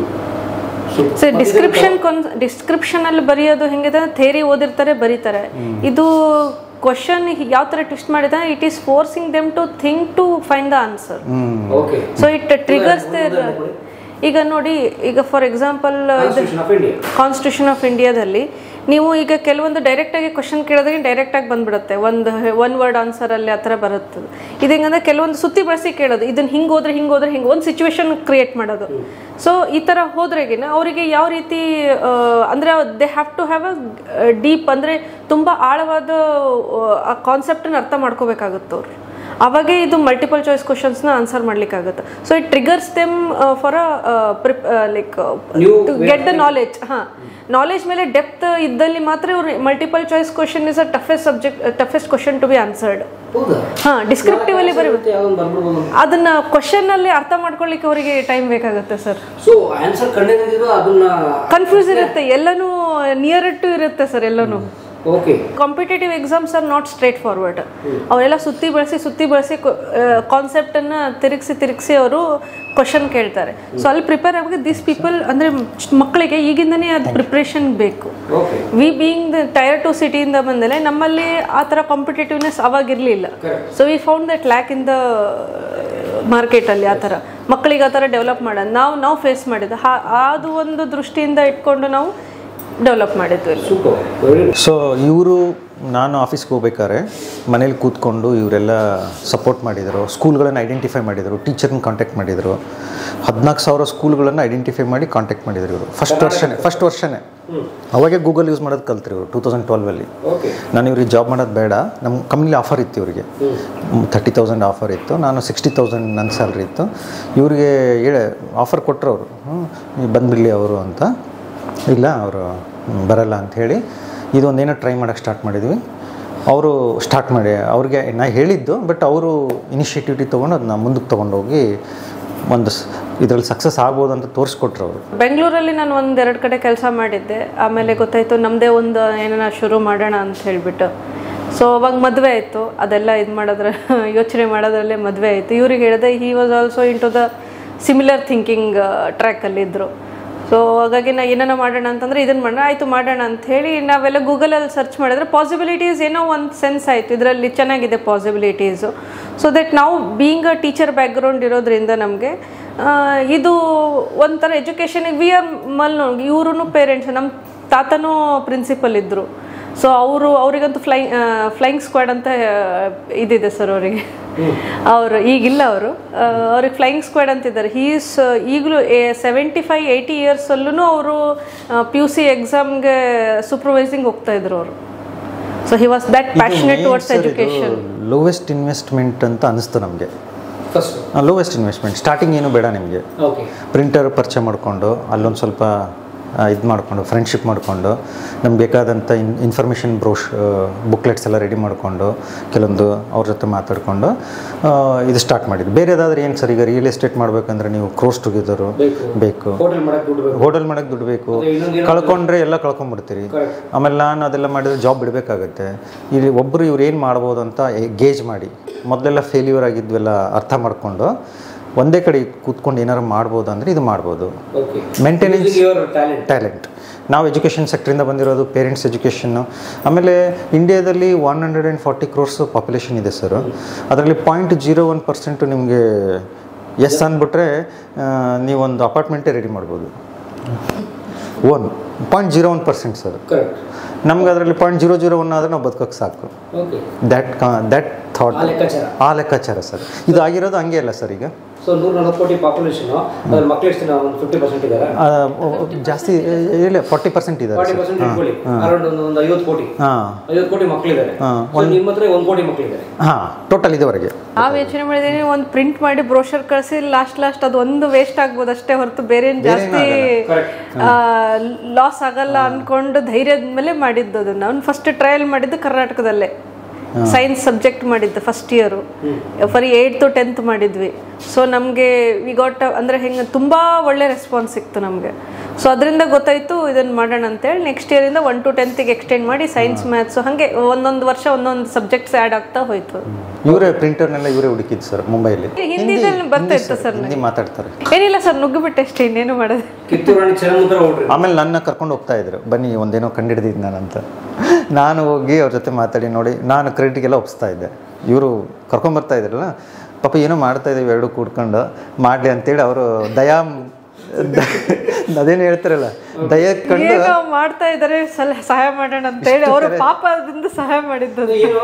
Speaker 2: So description description ಅಲ್ಲಿ ಬರೆಯೋದು ಹೆಂಗಿದೆ, ಥಿಯರಿ ಓದಿರ್ತಾರೆ ಬರೀತಾರೆ. ಇದು ಕ್ವಶನ್ ಯಾವ ತರ ಟ್ವಿಸ್ಟ್ ಮಾಡಿದ, it is forcing them to think to find the answer. So it triggers the. ಈಗ ನೋಡಿ, ಈಗ ಫಾರ್ ಎಕ್ಸಾಂಪಲ್ ಕಾನ್ಸ್ಟಿಟ್ಯೂಷನ್ ಆಫ್ ಇಂಡಿಯಾದಲ್ಲಿ ನೀವು ಈಗ ಕೆಲವೊಂದು ಡೈರೆಕ್ಟಾಗಿ ಕ್ವಶನ್ ಕೇಳೋದಾಗೆ ಡೈರೆಕ್ಟಾಗಿ ಬಂದ್ಬಿಡುತ್ತೆ, ಒಂದು ಒನ್ ವರ್ಡ್ ಆನ್ಸರಲ್ಲಿ ಆ ಥರ ಬರುತ್ತೆ. ಇದು ಹೆಂಗಂದ್ರೆ ಕೆಲವೊಂದು ಸುತ್ತಿ ಬಳಸಿ ಕೇಳೋದು, ಇದನ್ನು ಹಿಂಗೆ ಹೋದ್ರೆ ಹಿಂಗೆ ಹೋದ್ರೆ ಹಿಂಗೆ ಒಂದು ಸಿಚುವೇಶನ್ ಕ್ರಿಯೇಟ್ ಮಾಡೋದು. ಸೊ ಈ ಥರ ಹೋದ್ರೆಗಿನ ಅವರಿಗೆ ಯಾವ ರೀತಿ ಅಂದರೆ they have to have a deep, ಅಂದರೆ ತುಂಬ ಆಳವಾದ ಆ ಕಾನ್ಸೆಪ್ಟನ್ನು ಅರ್ಥ ಮಾಡ್ಕೋಬೇಕಾಗುತ್ತೆ ಅವರು. ಅವಾಗೇ ಇದು ಮಲ್ಟಿಪಲ್ ಚಾಯ್ಸ್ ಕ್ವಶನ್ಸ್ನ ಆನ್ಸರ್ ಮಾಡ್ಲಿಕ್ಕಾಗುತ್ತೆ. So it triggers them for a prep like to get the knowledge. ಹಾಂ, ನಾಲೆಜ್ ಮೇಲೆ ಡೆಪ್ತ್ ಇದ್ದಲ್ಲಿ ಮಾತ್ರ ಇವರು multiple choice question is a toughest subject, toughest question to be answered. ಹಾಂ, ಡಿಸ್ಕ್ರಿಪ್ಟಿವ್ ಅಲ್ಲಿ ಬರೀ ಅದನ್ನ ಕ್ವಶನ್ ಅಲ್ಲಿ ಅರ್ಥ ಮಾಡ್ಕೊಳ್ಳಿಕ್ಕೆ ಅವರಿಗೆ ಟೈಮ್ ಬೇಕಾಗುತ್ತೆ ಸರ್.
Speaker 3: ಸೊ ಆನ್ಸರ್
Speaker 2: ಕನ್ಫ್ಯೂಸ್ ಇರುತ್ತೆ, ಎಲ್ಲನೂ ನಿಯರ್ ಟು ಇರುತ್ತೆ ಸರ್ ಎಲ್ಲನೂ. Competitive exams are not straightforward. ಅವರೆಲ್ಲ ಸುತ್ತಿ ಬಳಸಿ ಸುತ್ತಿ ಬಳಸಿ ಕಾನ್ಸೆಪ್ಟನ್ನು ತಿರುಗಿಸಿ ತಿರುಗಿಸಿ ಅವರು ಕ್ವಶನ್ ಕೇಳ್ತಾರೆ. ಸೊ ಅಲ್ಲಿ ಪ್ರಿಪೇರ್ ಆಗಿ ದಿಸ್ ಪೀಪಲ್ ಅಂದರೆ ಮಕ್ಕಳಿಗೆ ಈಗಿಂದನೇ ಅದು ಪ್ರಿಪ್ರೇಷನ್ ಬೇಕು. We being the tier two ಸಿಟಿಯಿಂದ ಬಂದಮೇಲೆ ನಮ್ಮಲ್ಲಿ ಆ ಥರ ಕಾಂಪಿಟೇಟಿವ್ನೆಸ್ ಅವಾಗಿರಲಿಲ್ಲ. So we found that lack in the ಮಾರ್ಕೆಟಲ್ಲಿ. ಆ ಥರ ಮಕ್ಕಳಿಗೆ ಆ ಥರ ಡೆವಲಪ್ ಮಾಡೋದು ನಾವು ನಾವು ಫೇಸ್ ಮಾಡಿದ್ದು ಅದು ಒಂದು ದೃಷ್ಟಿಯಿಂದ ಇಟ್ಕೊಂಡು ನಾವು ಡೆವಲಪ್ ಮಾಡಿದ್ವಿ.
Speaker 1: ಸೊ ಇವರು ನಾನು ಆಫೀಸ್ಗೆ ಹೋಗ್ಬೇಕಾದ್ರೆ ಮನೇಲಿ ಕೂತ್ಕೊಂಡು ಇವರೆಲ್ಲ ಸಪೋರ್ಟ್ ಮಾಡಿದರು, ಸ್ಕೂಲ್ಗಳನ್ನು ಐಡೆಂಟಿಫೈ ಮಾಡಿದರು, ಟೀಚರ್ನ ಕಾಂಟ್ಯಾಕ್ಟ್ ಮಾಡಿದರು. ಹದಿನಾಲ್ಕು ಸಾವಿರ ಸ್ಕೂಲ್ಗಳನ್ನು ಐಡೆಂಟಿಫೈ ಮಾಡಿ ಕಾಂಟ್ಯಾಕ್ಟ್ ಮಾಡಿದರು ಇವರು. ಫಸ್ಟ್ ವರ್ಷನೇ ಫಸ್ಟ್ ವರ್ಷನೇ ಅವಾಗೆ ಗೂಗಲ್ ಯೂಸ್ ಮಾಡೋದು ಕಲ್ತ್ರಿ ಇವರು ಟೂ ತೌಸಂಡ್ ಟ್ವೆಲ್ವಲ್ಲಿ. ನಾನು ಇವ್ರಿಗೆ ಜಾಬ್ ಮಾಡೋದು ಬೇಡ, ನಮ್ಮ ಕಂಪ್ನಿಲಿ ಆಫರ್ ಇತ್ತು ಇವರಿಗೆ, ತರ್ಟಿ ತೌಸಂಡ್ ಆಫರ್ ಇತ್ತು, ನಾನು ಸಿಕ್ಸ್ಟಿ ತೌಸಂಡ್ ನನ್ನ ಸ್ಯಾಲ್ರಿ ಇತ್ತು. ಇವ್ರಿಗೆ ಹೇಳಿ ಆಫರ್ ಕೊಟ್ಟರು ಅವರು, ಬಂದ್ಬಿಡಲಿ ಅವರು ಅಂತ. ಇಲ್ಲ ಅವರು ಬರಲ್ಲ ಅಂಥೇಳಿ ಇದೊಂದೇನೋ ಟ್ರೈ ಮಾಡೋಕ್ಕೆ ಸ್ಟಾರ್ಟ್ ಮಾಡಿದ್ವಿ. ಅವರು ಸ್ಟಾರ್ಟ್ ಮಾಡಿ ಅವ್ರಿಗೆ ನಾ ಹೇಳಿದ್ದು, ಬಟ್ ಅವರು ಇನಿಷಿಯೇಟಿವ್ ತೊಗೊಂಡು ಅದನ್ನ ಮುಂದಕ್ಕೆ ತೊಗೊಂಡೋಗಿ ಒಂದು ಇದರಲ್ಲಿ ಸಕ್ಸಸ್ ಆಗ್ಬೋದು ಅಂತ ತೋರಿಸ್ಕೊಟ್ರು ಅವರು.
Speaker 2: ಬೆಂಗಳೂರಲ್ಲಿ ನಾನು ಒಂದೆರಡು ಕಡೆ ಕೆಲಸ ಮಾಡಿದ್ದೆ. ಆಮೇಲೆ ಗೊತ್ತಾಯಿತು ನಮ್ಮದೇ ಒಂದು ಏನಾರ ಶುರು ಮಾಡೋಣ ಅಂತ ಹೇಳಿಬಿಟ್ಟು. ಸೊ ಅವಾಗ ಮದುವೆ ಆಯಿತು, ಅದೆಲ್ಲ ಇದು ಮಾಡೋದ್ರ ಯೋಚನೆ ಮಾಡೋದ್ರಲ್ಲೇ ಮದುವೆ ಆಯಿತು. ಇವ್ರಿಗೆ ಹೇಳಿದೆ, he was also in to the similar thinking ಟ್ರ್ಯಾಕಲ್ಲಿದ್ದರು. ಸೊ ಹಾಗಾಗಿ ನಾ ಏನಾರ ಮಾಡೋಣ ಅಂತಂದರೆ ಇದನ್ನು ಮಾಡೋಣ, ಆಯಿತು ಮಾಡೋಣ ಅಂಥೇಳಿ ನಾವೆಲ್ಲ ಗೂಗಲಲ್ಲಿ ಸರ್ಚ್ ಮಾಡಿದ್ರೆ ಪಾಸಿಬಿಲಿಟೀಸ್ ಏನೋ ಒಂದು ಸೆನ್ಸ್ ಆಯಿತು, ಇದರಲ್ಲಿ ಚೆನ್ನಾಗಿದೆ ಪಾಸಿಬಿಲಿಟೀಸು. ಸೊ ದಟ್ ನಾವು ಬೀಯಿಂಗ್ ಅ ಟೀಚರ್ ಬ್ಯಾಕ್ಗ್ರೌಂಡ್ ಇರೋದ್ರಿಂದ ನಮಗೆ ಇದು ಒಂಥರ ಎಜುಕೇಷನಿಗೆ ವಿ ಆರ್ ಮಲ್. ಇವ್ರೂ ಪೇರೆಂಟ್ಸ್, ನಮ್ಮ ತಾತನೂ ಪ್ರಿನ್ಸಿಪಲ್ ಇದ್ದರು. ಸೊ ಅವರು ಅವರಿಗಂತೂ ಫ್ಲೈ ಫ್ಲೈಯಿಂಗ್ ಸ್ಕ್ವಾಡ್ ಅಂತ ಇದಿದೆ ಸರ್ ಅವರಿಗೆ. ಅವರು ಈಗಿಲ್ಲ, ಅವರು ಅವ್ರಿಗೆ ಫ್ಲೈಯಿಂಗ್ ಸ್ಕ್ವಾಡ್ ಅಂತಿದ್ದಾರೆ. ಹೀಸ್ ಈಗಲೂ ಸೆವೆಂಟಿ ಫೈವ್ ಏಯ್ಟಿ ಇಯರ್ಸಲ್ಲೂ ಅವರು ಪಿ ಯು ಸಿ ಎಕ್ಸಾಮ್ಗೆ ಸೂಪರ್ವೈಸಿಂಗ್ ಹೋಗ್ತಾ ಇದ್ರು ಅವರು. So he was that passionate towards education.
Speaker 1: Lowest investment ಅಂತ ಅನಿಸ್ತು ನಮಗೆ. ಲೋವೆಸ್ಟ್ ಇನ್ವೆಸ್ಟ್ಮೆಂಟ್ ಸ್ಟಾರ್ಟಿಂಗ್ ಏನು ಬೇಡ ನಿಮಗೆ. ಪ್ರಿಂಟರ್ ಪರಿಚಯ ಮಾಡಿಕೊಂಡು ಅಲ್ಲೊಂದು ಸ್ವಲ್ಪ ಇದು ಮಾಡಿಕೊಂಡು ಫ್ರೆಂಡ್ಶಿಪ್ ಮಾಡಿಕೊಂಡು ನಮ್ಗೆ ಬೇಕಾದಂಥ ಇನ್ ಇನ್ಫಾರ್ಮೇಷನ್ ಬ್ರೋಶ್ ಬುಕ್ಲೆಟ್ಸ್ ಎಲ್ಲ ರೆಡಿ ಮಾಡಿಕೊಂಡು ಕೆಲವೊಂದು ಅವ್ರ ಜೊತೆ ಮಾತಾಡಿಕೊಂಡು ಇದು ಸ್ಟಾರ್ಟ್ ಮಾಡಿದ್ವಿ. ಬೇರೆದಾದ್ರೆ ಏನು ಸರ್, ಈಗ ರಿಯಲ್ ಎಸ್ಟೇಟ್ ಮಾಡಬೇಕಂದ್ರೆ ನೀವು ಕ್ರೋಸ್ ಟುಗೆದರು ಬೇಕು, ಹೋಟೆಲ್ ಮಾಡೋಕ್ಕೆ ದುಡ್ಡು ಬೇಕು, ಕಳ್ಕೊಂಡ್ರೆ ಎಲ್ಲ ಕಳ್ಕೊಂಡ್ಬಿಡ್ತೀರಿ. ಆಮೇಲೆ ನಾನು ಅದೆಲ್ಲ ಮಾಡಿದ್ರೆ ಜಾಬ್ ಬಿಡಬೇಕಾಗತ್ತೆ. ಇಲ್ಲಿ ಒಬ್ಬರು ಇವ್ರು ಏನು ಮಾಡ್ಬೋದು ಅಂತ ಗೇಜ್ ಮಾಡಿ ಮೊದಲೆಲ್ಲ ಫೇಲ್ಯೂರ್ ಆಗಿದ್ವೆಲ್ಲ ಅರ್ಥ ಮಾಡಿಕೊಂಡು ಒಂದೇ ಕಡೆ ಕೂತ್ಕೊಂಡು ಏನಾರು ಮಾಡ್ಬೋದು ಅಂದರೆ ಇದು ಮಾಡ್ಬೋದು. Maintenance talent. ನಾವು ಎಜುಕೇಷನ್ ಸೆಕ್ಟ್ರಿಂದ ಬಂದಿರೋದು, ಪೇರೆಂಟ್ಸ್ ಎಜುಕೇಷನ್ನು. ಆಮೇಲೆ ಇಂಡಿಯಾದಲ್ಲಿ one hundred and forty crores population ಇದೆ ಸರ್. ಅದರಲ್ಲಿ ಪಾಯಿಂಟ್ ಜೀರೋ ಒನ್ ಪರ್ಸೆಂಟು ನಿಮಗೆ ಎಸ್ ಅಂದ್ಬಿಟ್ರೆ ನೀವೊಂದು ಅಪಾರ್ಟ್ಮೆಂಟೇ ರೆಡಿ ಮಾಡ್ಬೋದು. One point zero one percent sir. ನಮ್ಗೆ ಅದರಲ್ಲಿ ಪಾಯಿಂಟ್ ಜೀರೋ ಜೀರೋ ಒನ್ ಆದರೆ ನಾವು ಬದುಕೋಕ್ಕೆ ಸಾಕು. ದ್ಯಾಟ್ ದ್ಯಾಟ್ ಥಾಟ್ ಆ ಲೆಕ್ಕಾಚಾರ ಸರ್. ಇದು ಆಗಿರೋದು ಹಂಗೆ ಅಲ್ಲ ಸರ್. ಈಗ
Speaker 3: ಸೊ ನೂರ ನಲವತ್ತು ಕೋಟಿ ಪಾಪ್ಯುಲೇಷನ್, ಮಕ್ಕಳು ಎಷ್ಟು ಒಂದು ಫಿಫ್ಟಿ ಪರ್ಸೆಂಟ್ ಇದ್ದಾರೆ,
Speaker 1: ಜಾಸ್ತಿ ಇಲ್ಲ ಫಾರ್ಟಿ ಪರ್ಸೆಂಟ್ ಇದ್ದಾರೆ.
Speaker 3: ಫಾರ್ಟಿ ಪರ್ಸೆಂಟ್ ಇಟ್ಕೊಳ್ಳಿ, ಅರೌಂಡ್ ಒಂದು ಐವತ್ತು ಕೋಟಿ ಐವತ್ತು ಕೋಟಿ ಮಕ್ಕಳಿದ್ದಾರೆ. ನಿಮ್ಮ ಹತ್ರ ಒಂದು ಕೋಟಿ ಮಕ್ಕಳಿದ್ದಾರೆ.
Speaker 1: ಹಾಂ, ಟೋಟಲ್ ಇದುವರೆಗೆ
Speaker 2: ನಾವು ಯೋಚನೆ ಮಾಡಿದೀನಿ, ಒಂದು ಪ್ರಿಂಟ್ ಮಾಡಿ ಬ್ರೋಷರ್ ಕಳಿಸಿ ಲಾಸ್ಟ್ ಲಾಸ್ಟ್ ಅದು ಒಂದು ವೇಸ್ಟ್ ಆಗ್ಬೋದು ಅಷ್ಟೇ ಹೊರತು ಬೇರೆ ಜಾಸ್ತಿ ಲಾಸ್ ಆಗಲ್ಲ ಅನ್ಕೊಂಡು ಧೈರ್ಯದ ಮೇಲೆ ಮಾಡಿದ್ದು. ಅದನ್ನು ಅವ್ನು ಫಸ್ಟ್ ಟ್ರಯಲ್ ಮಾಡಿದ್ದು ಕರ್ನಾಟಕದಲ್ಲೇ. ಸೈನ್ಸ್ ಸಬ್ಜೆಕ್ಟ್ ಮಾಡಿದ್ದು ಫಸ್ಟ್ ಇಯರು, ಫರಿ ಏಯ್ತು ಟೆಂತ್ ಮಾಡಿದ್ವಿ. ಸೊ ನಮಗೆ ವಿ ಗಾಟ್ ಅಂದರೆ ಹೆಂಗೆ ತುಂಬ ಒಳ್ಳೆ ರೆಸ್ಪಾನ್ಸ್ ಸಿಕ್ತು ನಮಗೆ. ಸೊ ಅದರಿಂದ ಗೊತ್ತಾಯಿತು ಇದನ್ನು ಮಾಡೋಣ ಅಂತೇಳಿ ನೆಕ್ಸ್ಟ್ ಇಯರಿಂದ ಒನ್ ಟು ಟೆಂತಿಗೆ ಎಕ್ಸ್ಟೆಂಡ್ ಮಾಡಿ ಸೈನ್ಸ್ ಮ್ಯಾಥ್ಸು ಹಾಗೆ ಒಂದೊಂದು ವರ್ಷ ಒಂದೊಂದು ಸಬ್ಜೆಕ್ಟ್ಸ್ ಆ್ಯಡ್ ಆಗ್ತಾ ಹೋಯ್ತು.
Speaker 1: ಇವರೇ ಪ್ರಿಂಟರ್ನೆಲ್ಲ ಇವರೇ ಹುಡುಕಿದ್ದು ಸರ್ ಮುಂಬೈಲಿ.
Speaker 2: ಹಿಂದಿದಲ್ಲಿ ಬರ್ತಾ ಇತ್ತು ಸರ್.
Speaker 1: ಹಿಂದಿ ಮಾತಾಡ್ತಾರೆ.
Speaker 2: ಏನಿಲ್ಲ ಸರ್, ನುಗ್ಗಿಬಿಟ್ಟೆ ಅಷ್ಟೇ, ಇನ್ನೇನು ಮಾಡೋದು.
Speaker 1: ಆಮೇಲೆ ನನ್ನ ಕರ್ಕೊಂಡು ಹೋಗ್ತಾ ಇದ್ರು, ಬನ್ನಿ ಒಂದೇನೋ ಕಂಡಿಡ್ದಿದ್ದು ನಾನಂತ. ನಾನು ಹೋಗಿ ಅವ್ರ ಜೊತೆ ಮಾತಾಡಿ ನೋಡಿ, ನಾನು ಕ್ರೆಡಿಟ್ಗೆಲ್ಲ ಒಪ್ಪಿಸ್ತಾ ಇದ್ದೆ. ಇವರು ಕರ್ಕೊಂಬರ್ತಾ ಇದ್ರಲ್ಲ, ಪಾಪ ಏನೋ ಮಾಡ್ತಾ ಇದ್ದೀವಿ ಎರಡು ಕೂಡ್ಕೊಂಡು ಮಾಡಲಿ ಅಂತೇಳಿ ಅವರು ದಯಾ ಅದೇನು ಹೇಳ್ತಾರಲ್ಲ ದಯ ಕಂಡು
Speaker 2: ಮಾಡ್ತಾ ಇದ್ದಾರೆ, ಸಹಾಯ ಮಾಡೋಣ ಅಂತೇಳಿ ಅವರು ಪಾಪದಿಂದ ಸಹಾಯ ಮಾಡಿದ್ದು.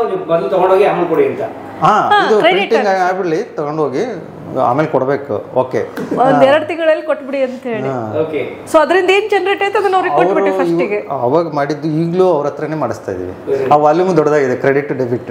Speaker 1: ಹಾಂ, ಇದು ಪ್ರಿಂಟಿಂಗ್ ಆಗ್ಬಿಡ್ಲಿ ತಗೊಂಡೋಗಿ ಆಮೇಲೆ ಕೊಡಬೇಕು. ಓಕೆ,
Speaker 2: ಒಂದ್ ಎರಡು ತಿಂಗಳಲ್ಲಿ ಕೊಟ್ಬಿಡಿ ಅಂತ ಹೇಳಿ. ಸೊ ಅದರಿಂದ ಏನ್ ಜನರೇಟ್ ಆಯ್ತು ಅದನ್ನ ಅವ್ರಿಗೆ ಕೊಟ್ಬಿಟ್ಟು ಫಸ್ಟಿಗೆ
Speaker 1: ಅವಾಗ ಮಾಡಿದ್ದು ಈಗಲೂ ಅವ್ರ ಹತ್ರನೇ ಮಾಡಿಸ್ತಾ ಇದೀವಿ. ಆ ವಾಲ್ಯೂಮ್ ದೊಡ್ಡದಾಗಿದೆ, credit debit.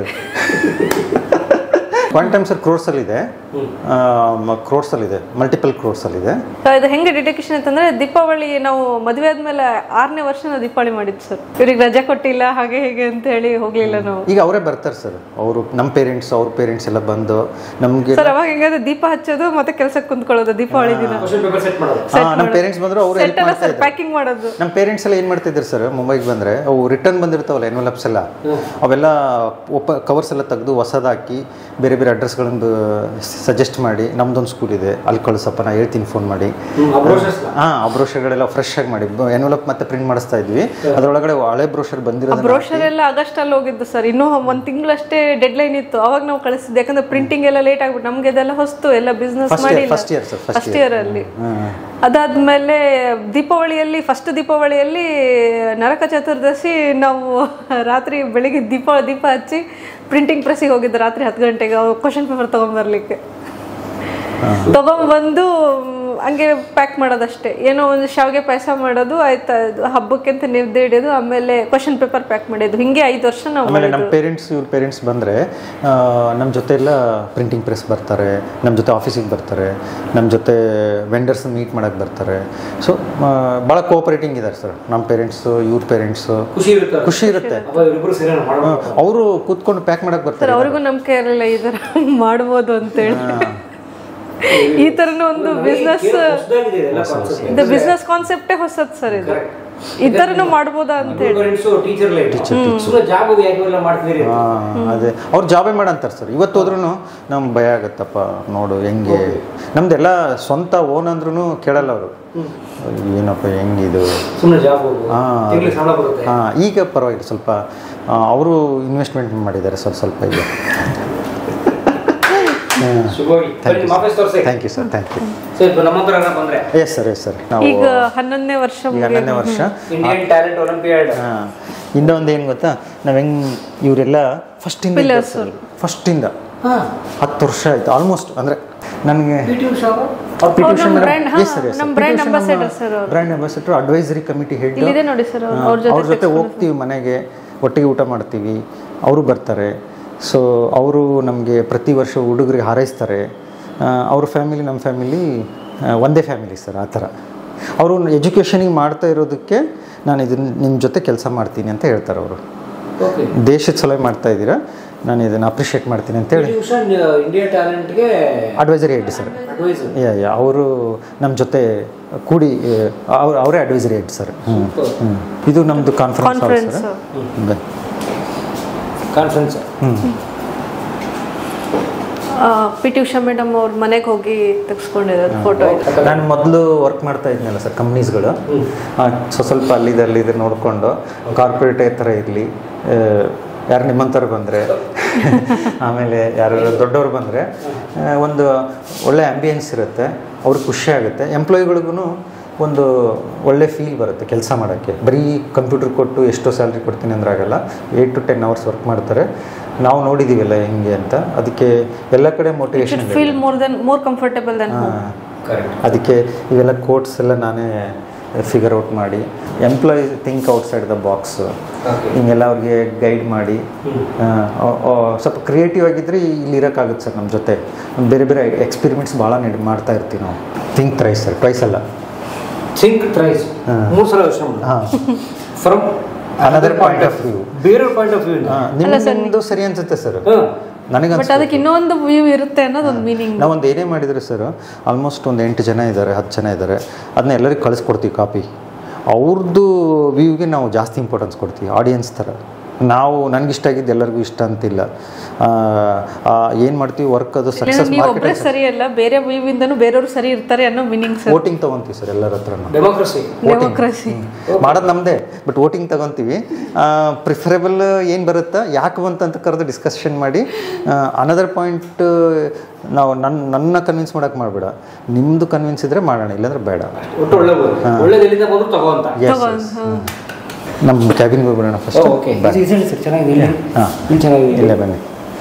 Speaker 1: One time sir ಕ್ರೋರ್ಸಲ್ಲಿದೆ, ಕ್ರೋರ್ಸಲ್ಲಿದೆ, ಮಲ್ಟಿಪಲ್ ಕ್ರೋರ್ಸಲ್ಲಿದೆ.
Speaker 2: ಇದು ಹೆಂಗೆ ಡೆಡಿಕೇಶನ್ ಅಂತಂದ್ರೆ, ದೀಪಾವಳಿ ನಾವು ಮದುವೆ ಆದ್ಮೇಲೆ ಆರನೇ ವರ್ಷ ನಾವು ದೀಪಾವಳಿ ಮಾಡಿದ್ದು ಸರ್. ಇವ್ರಿಗೆ ರಜೆ ಕೊಟ್ಟಿಲ್ಲ ಹಾಗೆ ಹೇಗೆ ಅಂತ ಹೇಳಿ ಹೋಗ್ಲಿಲ್ಲ ನಾವು.
Speaker 1: ಈಗ ಅವರೇ ಬರ್ತಾರೆ ಸರ್, ಅವರು ನಮ್ಮ ಪೇರೆಂಟ್ಸ್ ಅವ್ರ ಪೇರೆಂಟ್ಸ್ ಎಲ್ಲ ಬಂದು ನಮ್ಗೆ
Speaker 2: ಸರ್ ಅವಾಗ ಹೆಂಗಾದ್ರೆ ದೀಪ ಹಚ್ಚೋದು ಮತ್ತೆ ಕೆಲಸಕ್ಕೆ ಕುಂತ್ಕೊಳ್ಳೋದು ದೀಪಾವಳಿ ದಿನ.
Speaker 1: ನಮ್ಮ ಪೇರೆಂಟ್ಸ್ ಬಂದ್ರು ಅವ್ರು ಹೆಲ್ಪ್ ಮಾಡ್ತಾ ಇದ್ರು,
Speaker 2: ಪ್ಯಾಕಿಂಗ್ ಮಾಡೋದು.
Speaker 1: ನಮ್ಮ ಪೇರೆಂಟ್ಸ್ ಎಲ್ಲ ಏನ್ ಮಾಡ್ತಿದ್ರು ಸರ್, ಮುಂಬೈಗೆ ಬಂದ್ರೆ ಅವು ರಿಟರ್ನ್ ಬಂದಿರ್ತಾವಲ್ಲ ಎನ್ವೆಲಪ್ಸ್ ಎಲ್ಲ, ಅವೆಲ್ಲ ಕವರ್ಸ್ ಎಲ್ಲ ತೆಗೆದು ಹೊಸದಾಕಿ ಬೇರೆ ಬೇರೆ ಅಡ್ರೆಸ್ಗಳನ್ನು ಸಜೆಸ್ಟ್ ಮಾಡಿ, ನಮ್ದೊಂದು ಸ್ಕೂಲ್ ಇದೆ ಅಲ್ಲಿ ಕಳಿಸಪ್ಪ ನಾ ಹೇಳ್ತೀನಿ ಫೋನ್ ಮಾಡಿ. ಹಾಂ, ಆ ಬ್ರೋಷರ್ಗಳೆಲ್ಲ ಫ್ರೆಶ್ ಆಗಿ ಮಾಡಿ ಎನ್ವೆಲಪ್ ಮತ್ತೆ ಪ್ರಿಂಟ್ ಮಾಡಿಸ್ತಾ ಇದ್ವಿ. ಅದರೊಳಗಡೆ ಹಳೆ ಬ್ರೋಷರ್ ಬಂದಿರೋದು.
Speaker 2: ಬ್ರೋಷರ್ ಎಲ್ಲ ಆಗಸ್ಟ್ ಅಲ್ಲಿ ಹೋಗಿದ್ದು ಸರ್, ಇನ್ನೂ ಒಂದ್ ತಿಂಗಳಷ್ಟೇ ಡೆಡ್ ಲೈನ್ ಇತ್ತು, ಅವಾಗ ನಾವು ಕಳಿಸಿದ್ದೆ. ಯಾಕಂದ್ರೆ ಪ್ರಿಂಟಿಂಗ್ ಎಲ್ಲ ಲೇಟ್ ಆಗ್ಬಿಟ್ಟು ನಮ್ಗೆ ಇದೆಲ್ಲ ಹೊಸ್ತು, ಎಲ್ಲ ಬಿಸ್ನೆಸ್ ಮಾಡಿ
Speaker 1: first year sir,
Speaker 2: first year ಅಲ್ಲಿ ಅದಾದ್ಮೇಲೆ ದೀಪಾವಳಿಯಲ್ಲಿ ಫಸ್ಟ್ ದೀಪಾವಳಿಯಲ್ಲಿ ನರಕ ಚತುರ್ದಶಿ ನಾವು ರಾತ್ರಿ ಬೆಳಿಗ್ಗೆ ದೀಪ ದೀಪ ಹಚ್ಚಿ ಪ್ರಿಂಟಿಂಗ್ ಪ್ರೆಸ್ಸಿಗೆ ಹೋಗಿದ್ದು ರಾತ್ರಿ ಹತ್ತು ಗಂಟೆಗೆ ಕ್ವಶನ್ ಪೇಪರ್ ತೊಗೊಂಬರ್ಲಿಕ್ಕೆ. ತೊಗೊಂಬಂದು ಹಂಗೆ ಪ್ಯಾಕ್ ಮಾಡೋದಷ್ಟೇ, ಏನೋ ಒಂದು ಶಾವಿಗೆ ಪಾಯಸ ಮಾಡೋದು ಆಯ್ತಾ, ಹಬ್ಬಕ್ಕೆ ಅಂತ ನಿದ್ದೆ ಹಿಡಿಯೋದು, ಆಮೇಲೆ ಕ್ವಶನ್ ಪೇಪರ್ ಪ್ಯಾಕ್ ಮಾಡೋದು, ಹಿಂಗೆ ಐದು ವರ್ಷ ನಾವು.
Speaker 1: ಆಮೇಲೆ ನಮ್ಮ ಪೇರೆಂಟ್ಸ್ ಇವ್ರ ಪೇರೆಂಟ್ಸ್ ಬಂದರೆ ನಮ್ಮ ಜೊತೆ ಎಲ್ಲ ಪ್ರಿಂಟಿಂಗ್ ಪ್ರೆಸ್ ಬರ್ತಾರೆ, ನಮ್ಮ ಜೊತೆ ಆಫೀಸಿಗೆ ಬರ್ತಾರೆ, ನಮ್ಮ ಜೊತೆ ವೆಂಡರ್ಸ್ ಮೀಟ್ ಮಾಡೋಕ್ಕೆ ಬರ್ತಾರೆ. ಸೊ ಭಾಳ ಕೋಆಪರೇಟಿಂಗ್ ಇದ್ದಾರೆ ಸರ್ ನಮ್ಮ ಪೇರೆಂಟ್ಸು, ಇವ್ರ ಪೇರೆಂಟ್ಸು. ಖುಷಿ ಇರುತ್ತೆ. ಅವರು ಕೂತ್ಕೊಂಡು ಪ್ಯಾಕ್ ಮಾಡೋಕ್ಕೆ ಬರ್ತಾರೆ.
Speaker 2: ಅವ್ರಿಗೂ ನಂಬಿಕೆ ಇರಲಿಲ್ಲ ಈ ಥರ ಮಾಡ್ಬೋದು ಅಂತೇಳಿ. ಈ ತರನ ಒಂದು ಬಿಸ್ನೆಸ್, ಇದು ಬಿಸ್ನೆಸ್ ಕಾನ್ಸೆಪ್ಟೇ ಹೊಸದು ಸರ್. ಇದು ಈ ತರನು ಮಾಡ್ಬೋದಾ ಅಂತ ಹೇಳಿ
Speaker 1: ಅದೇ ಅವ್ರು ಜಾಬೇ ಮಾಡಂತಾರೆ ಸರ್. ಇವತ್ತು ಹೋದ್ರೂ ನಮ್ಗೆ ಭಯ ಆಗತ್ತಪ್ಪ, ನೋಡು ಹೆಂಗೆ ನಮ್ದೆಲ್ಲ ಸ್ವಂತ ಓನ್ ಅಂದ್ರೂ ಕೇಳಲ್ಲ ಅವರು, ಏನಪ್ಪ ಹೆಂಗಿದು. ಹಾಂ ಈಗ ಪರವಾಗಿಲ್ಲ, ಸ್ವಲ್ಪ ಅವರು ಇನ್ವೆಸ್ಟ್ಮೆಂಟ್ ಮಾಡಿದ್ದಾರೆ ಸ್ವಲ್ಪ ಸ್ವಲ್ಪ ಈಗ. Thank you sir, thank you. Yes sir, yes sir. ನಾವು
Speaker 2: ಈಗ ಹನ್ನೊಂದನೇ ವರ್ಷ
Speaker 1: ಹನ್ನೊಂದನೇ ವರ್ಷ
Speaker 3: ಇಂಡಿಯನ್ ಟ್ಯಾಲೆಂಟ್ ಒಲಿಂಪಿಯಾಡ್.
Speaker 1: ಹಾಂ, ಇಂದ ಒಂದು ಏನು ಗೊತ್ತಾ, ನಾವು ಹೆಂಗೆ ಇವರೆಲ್ಲ ಫಸ್ಟಿಂದ ಫಸ್ಟಿಂದ ಹತ್ತು ವರ್ಷ ಆಯಿತು ಆಲ್ಮೋಸ್ಟ್. ಅಂದರೆ ನನಗೆ brand ambassador, advisory committee head, ಅವ್ರ ಜೊತೆ ಹೋಗ್ತೀವಿ ಮನೆಗೆ, ಒಟ್ಟಿಗೆ ಊಟ ಮಾಡ್ತೀವಿ, ಅವರು ಬರ್ತಾರೆ. ಸೊ ಅವರು ನಮಗೆ ಪ್ರತಿ ವರ್ಷ ಹುಡುಗರಿಗೆ ಹಾರೈಸ್ತಾರೆ. ಅವ್ರ ಫ್ಯಾಮಿಲಿ ನಮ್ಮ ಫ್ಯಾಮಿಲಿ ಒಂದೇ ಫ್ಯಾಮಿಲಿ ಸರ್. ಆ ಥರ ಅವರು ಎಜುಕೇಷನಿಗೆ ಮಾಡ್ತಾ ಇರೋದಕ್ಕೆ ನಾನು ಇದನ್ನ ನಿಮ್ಮ ಜೊತೆ ಕೆಲಸ ಮಾಡ್ತೀನಿ ಅಂತ ಹೇಳ್ತಾರೆ ಅವರು. ದೇಶದ ಸಲಹೆ ಮಾಡ್ತಾ ಇದ್ದೀರಾ, ನಾನು ಇದನ್ನು ಅಪ್ರಿಷಿಯೇಟ್ ಮಾಡ್ತೀನಿ ಅಂತೇಳಿ.
Speaker 3: ಇಂಡಿಯಾ ಟ್ಯಾಲೆಂಟ್ಗೆ
Speaker 1: advisory head sir. Yeah yeah ಅವರು ನಮ್ಮ ಜೊತೆ ಕೂಡಿ ಅವ್ರು ಅವರೇ ಅಡ್ವೈಸರಿ ಹೆಡ್ ಸರ್. ಹ್ಞೂ ಹ್ಞೂ ಇದು ನಮ್ಮದು conference hall sir.
Speaker 3: Conference.
Speaker 2: P T Usha madam ಅವ್ರ ಮನೆಗೆ ಹೋಗಿ ತೆಗೆಸ್ಕೊಂಡಿರೋದು ಫೋಟೋ.
Speaker 1: ನಾನು ಮೊದಲು ವರ್ಕ್ ಮಾಡ್ತಾ ಇದ್ನಲ್ಲ ಸರ್ ಕಂಪ್ನೀಸ್ಗಳು, ಸೊ ಸ್ವಲ್ಪ ಅಲ್ಲಿದೆ ಅಲ್ಲಿದೆ ನೋಡಿಕೊಂಡು ಕಾರ್ಪೊರೇಟ್ ಥರ ಇರಲಿ, ಯಾರು ನಿಮ್ಮಂಥವ್ರು ಬಂದರೆ ಆಮೇಲೆ ಯಾರು ದೊಡ್ಡವ್ರು ಬಂದರೆ ಒಂದು ಒಳ್ಳೆ ಆ್ಯಂಬಿಯನ್ಸ್ ಇರುತ್ತೆ, ಅವ್ರಿಗೆ ಖುಷಿ ಆಗುತ್ತೆ, ಎಂಪ್ಲಾಯಿಗಳಿಗೂ ಒಂದು ಒಳ್ಳೆ ಫೀಲ್ ಬರುತ್ತೆ ಕೆಲಸ ಮಾಡೋಕ್ಕೆ. ಬರೀ ಕಂಪ್ಯೂಟರ್ ಕೊಟ್ಟು ಎಷ್ಟೋ ಸ್ಯಾಲ್ರಿ ಕೊಡ್ತೀನಿ ಅಂದ್ರೆ ಆಗಲ್ಲ, eight to ten hours work ಮಾಡ್ತಾರೆ. ನಾವು ನೋಡಿದ್ದೀವಲ್ಲ ಹೆಂಗೆ ಅಂತ, ಅದಕ್ಕೆ ಎಲ್ಲ ಕಡೆ motivation
Speaker 2: feel more than more comfortable than home.
Speaker 1: ಅದಕ್ಕೆ ಇವೆಲ್ಲ ಕೋಟ್ಸ್ ಎಲ್ಲ ನಾನೇ ಫಿಗರ್ ಔಟ್ ಮಾಡಿ, employees think outside the box, ಹಿಂಗೆಲ್ಲ ಅವ್ರಿಗೆ ಗೈಡ್ ಮಾಡಿ, ಸ್ವಲ್ಪ ಕ್ರಿಯೇಟಿವ್ ಆಗಿದ್ದರೆ ಇಲ್ಲಿ ಇರೋಕ್ಕಾಗುತ್ತೆ ಸರ್ ನಮ್ಮ ಜೊತೆ. ಬೇರೆ ಬೇರೆ ಎಕ್ಸ್ಪೆರಿಮೆಂಟ್ಸ್ ಭಾಳ ನಡಿ ಮಾಡ್ತಾ ಇರ್ತೀವಿ ನಾವು. ಥಿಂಕ್ ಥ್ರೈಸ್ ಸರ್, ಟ್ವೈಸ್ ಅಲ್ಲ,
Speaker 3: ಥಿಂಕ್ ಥ್ರೈಸ್ ಮೂರು ಸಲ ವರ್ಷ. ಹಾಂ, from
Speaker 1: another point of view,
Speaker 3: ಬೇರೆ ಪಾಯಿಂಟ್ ಆಫ್ ವ್ಯೂ.
Speaker 1: ನಿಮ್ಮದು ಸರಿ ಅನ್ಸುತ್ತೆ ಸರ್ ನನಗೆ.
Speaker 2: ಬಟ್ ಅದಕ್ಕೆ ಇನ್ನೊಂದು ವ್ಯೂ ಇರುತ್ತೆ ಅನ್ನೋದು ಒಂದು ಮೀನಿಂಗ್.
Speaker 1: ನಾವೊಂದು ಏನೇ ಮಾಡಿದರೆ ಸರ್, ಆಲ್ಮೋಸ್ಟ್ ಒಂದು ಎಂಟು ಜನ ಇದ್ದಾರೆ, ಹತ್ತು ಜನ ಇದ್ದಾರೆ, ಅದನ್ನ ಎಲ್ಲರಿಗೂ ಕಳಿಸ್ಕೊಡ್ತೀವಿ ಕಾಪಿ. ಅವ್ರದ್ದು ವ್ಯೂಗೆ ನಾವು ಜಾಸ್ತಿ ಇಂಪಾರ್ಟೆನ್ಸ್ ಕೊಡ್ತೀವಿ, ಆಡಿಯನ್ಸ್ ಥರ. ನಾವು ನನಗಿಷ್ಟ ಆಗಿದ್ದು ಎಲ್ಲರಿಗೂ ಇಷ್ಟ ಅಂತಿಲ್ಲ. ಏನು ಮಾಡ್ತೀವಿ ವರ್ಕ್ ಅದು ಸಕ್ಸಸ್
Speaker 2: ಮಾರ್ಕೆಟ್ ಸರಿ ಅಲ್ಲ, ಬೇರೆ ವ್ಯೂವಿಂದನೂ ಬೇರೆಯವರು ಸರಿ ಇರ್ತಾರೆ ಅನ್ನೋ ಮೀನಿಂಗ್ ಸರ್.
Speaker 1: ವೋಟಿಂಗ್ ತೊಗೊತೀವಿ ಸರ್ ಎಲ್ಲರ ಹತ್ರ.
Speaker 3: ಡೆಮೋಕ್ರಸಿ
Speaker 2: ಡೆಮೋಕ್ರಸಿ
Speaker 1: ಮಾಡೋದು ನಮ್ಮದೇ, ಬಟ್ ವೋಟಿಂಗ್ ತೊಗೊತೀವಿ. ಪ್ರಿಫರೇಬಲ್ ಏನು ಬರುತ್ತಾ, ಯಾಕೆ ಬಂತಂತ ಕರೆದು ಡಿಸ್ಕಷನ್ ಮಾಡಿ, ಅನದರ್ ಪಾಯಿಂಟ್ ನಾವು ನನ್ನ ನನ್ನ ಕನ್ವಿನ್ಸ್ ಮಾಡೋಕೆ ಮಾಡಬೇಡ, ನಿಮ್ಮದು ಕನ್ವಿನ್ಸ್ ಇದ್ದರೆ ಮಾಡೋಣ, ಇಲ್ಲಾಂದ್ರೆ ಬೇಡ. ನಮ್ಮ ಕ್ಯಾಬಿನ್ಗೆ ಹೋಗ್ಬಿಡೋಣ ಫಸ್ಟ್. ಹಾಂ ಚೆನ್ನಾಗಿದೆ, ಇಲ್ಲೇ ಬನ್ನಿ.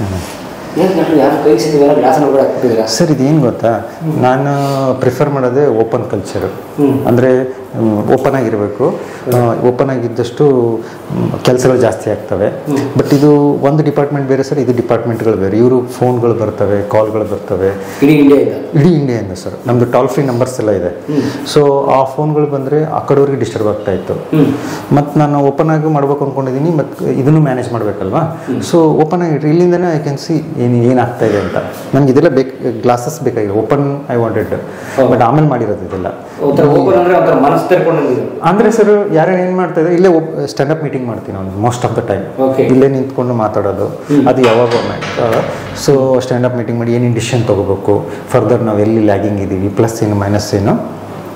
Speaker 1: ಸರ್ ಇದೇನು ಗೊತ್ತಾ, ನಾನು ಪ್ರಿಫರ್ ಮಾಡೋದೇ ಓಪನ್ ಕಲ್ಚರು. ಅಂದರೆ ಓಪನ್ ಆಗಿರಬೇಕು, ಓಪನ್ ಆಗಿದ್ದಷ್ಟು ಕೆಲಸಗಳು ಜಾಸ್ತಿ ಆಗ್ತವೆ. ಬಟ್ ಇದು ಒಂದು ಡಿಪಾರ್ಟ್ಮೆಂಟ್ ಬೇರೆ ಸರ್, ಇದು ಡಿಪಾರ್ಟ್ಮೆಂಟ್ಗಳು ಬೇರೆ. ಇವರು ಫೋನ್ಗಳು ಬರ್ತವೆ, ಕಾಲ್ಗಳು ಬರ್ತವೆ
Speaker 3: ಇಡೀ ಇಂಡಿಯಾ
Speaker 1: ಇಡೀ ಇಂಡಿಯಾಯಿಂದ ಸರ್. ನಮ್ಮದು ಟೋಲ್ ಫ್ರೀ ನಂಬರ್ಸ್ ಎಲ್ಲ ಇದೆ. ಸೊ ಆ ಫೋನ್ಗಳು ಬಂದರೆ ಆ ಕಡೆಯವ್ರಿಗೆ ಡಿಸ್ಟರ್ಬ್ ಆಗ್ತಾ ಇತ್ತು. ಮತ್ತು ನಾನು ಓಪನ್ ಆಗಿ ಮಾಡ್ಬೇಕು ಅಂದ್ಕೊಂಡಿದ್ದೀನಿ, ಮತ್ತು ಇದನ್ನು ಮ್ಯಾನೇಜ್ ಮಾಡಬೇಕಲ್ವಾ. ಸೊ ಓಪನ್ ಆಗಿ ಇಲ್ಲಿಂದನೇ ಐ ಕ್ಯಾನ್ ಸಿ ಏನು ಏನಾಗ್ತಾ ಇದೆ ಅಂತ. ನನಗೆ ಇದೆಲ್ಲ ಬೇಕು, ಗ್ಲಾಸಸ್ ಬೇಕಾಗಿದೆ, ಓಪನ್ ಐ ವಾಂಟೆಡ್, ಬಟ್ ಆಮೇಲೆ ಮಾಡಿರೋದು ಇದೆಲ್ಲ. ಅಂದರೆ ಸರ್ ಯಾರು ಏನು ಮಾಡ್ತಾ ಇದ್ದಾರೆ, ಇಲ್ಲೇ ಸ್ಟ್ಯಾಂಡಪ್ ಮೀಟಿಂಗ್ ಮಾಡ್ತೀನಿ ನಾನು ಮೋಸ್ಟ್ ಆಫ್ ದ ಟೈಮ್. ಇಲ್ಲೇ ನಿಂತ್ಕೊಂಡು ಮಾತಾಡೋದು, ಅದು ಯಾವಾಗ ಸೊ ಸ್ಟ್ಯಾಂಡಪ್ ಮೀಟಿಂಗ್ ಮಾಡಿ ಏನೇನು ಡಿಸಿಷನ್ ತೊಗೋಬೇಕು, ಫರ್ದರ್ ನಾವು ಎಲ್ಲಿ ಲ್ಯಾಗಿಂಗ್ ಇದ್ದೀವಿ, ಪ್ಲಸ್ ಏನು ಮೈನಸ್ ಏನು,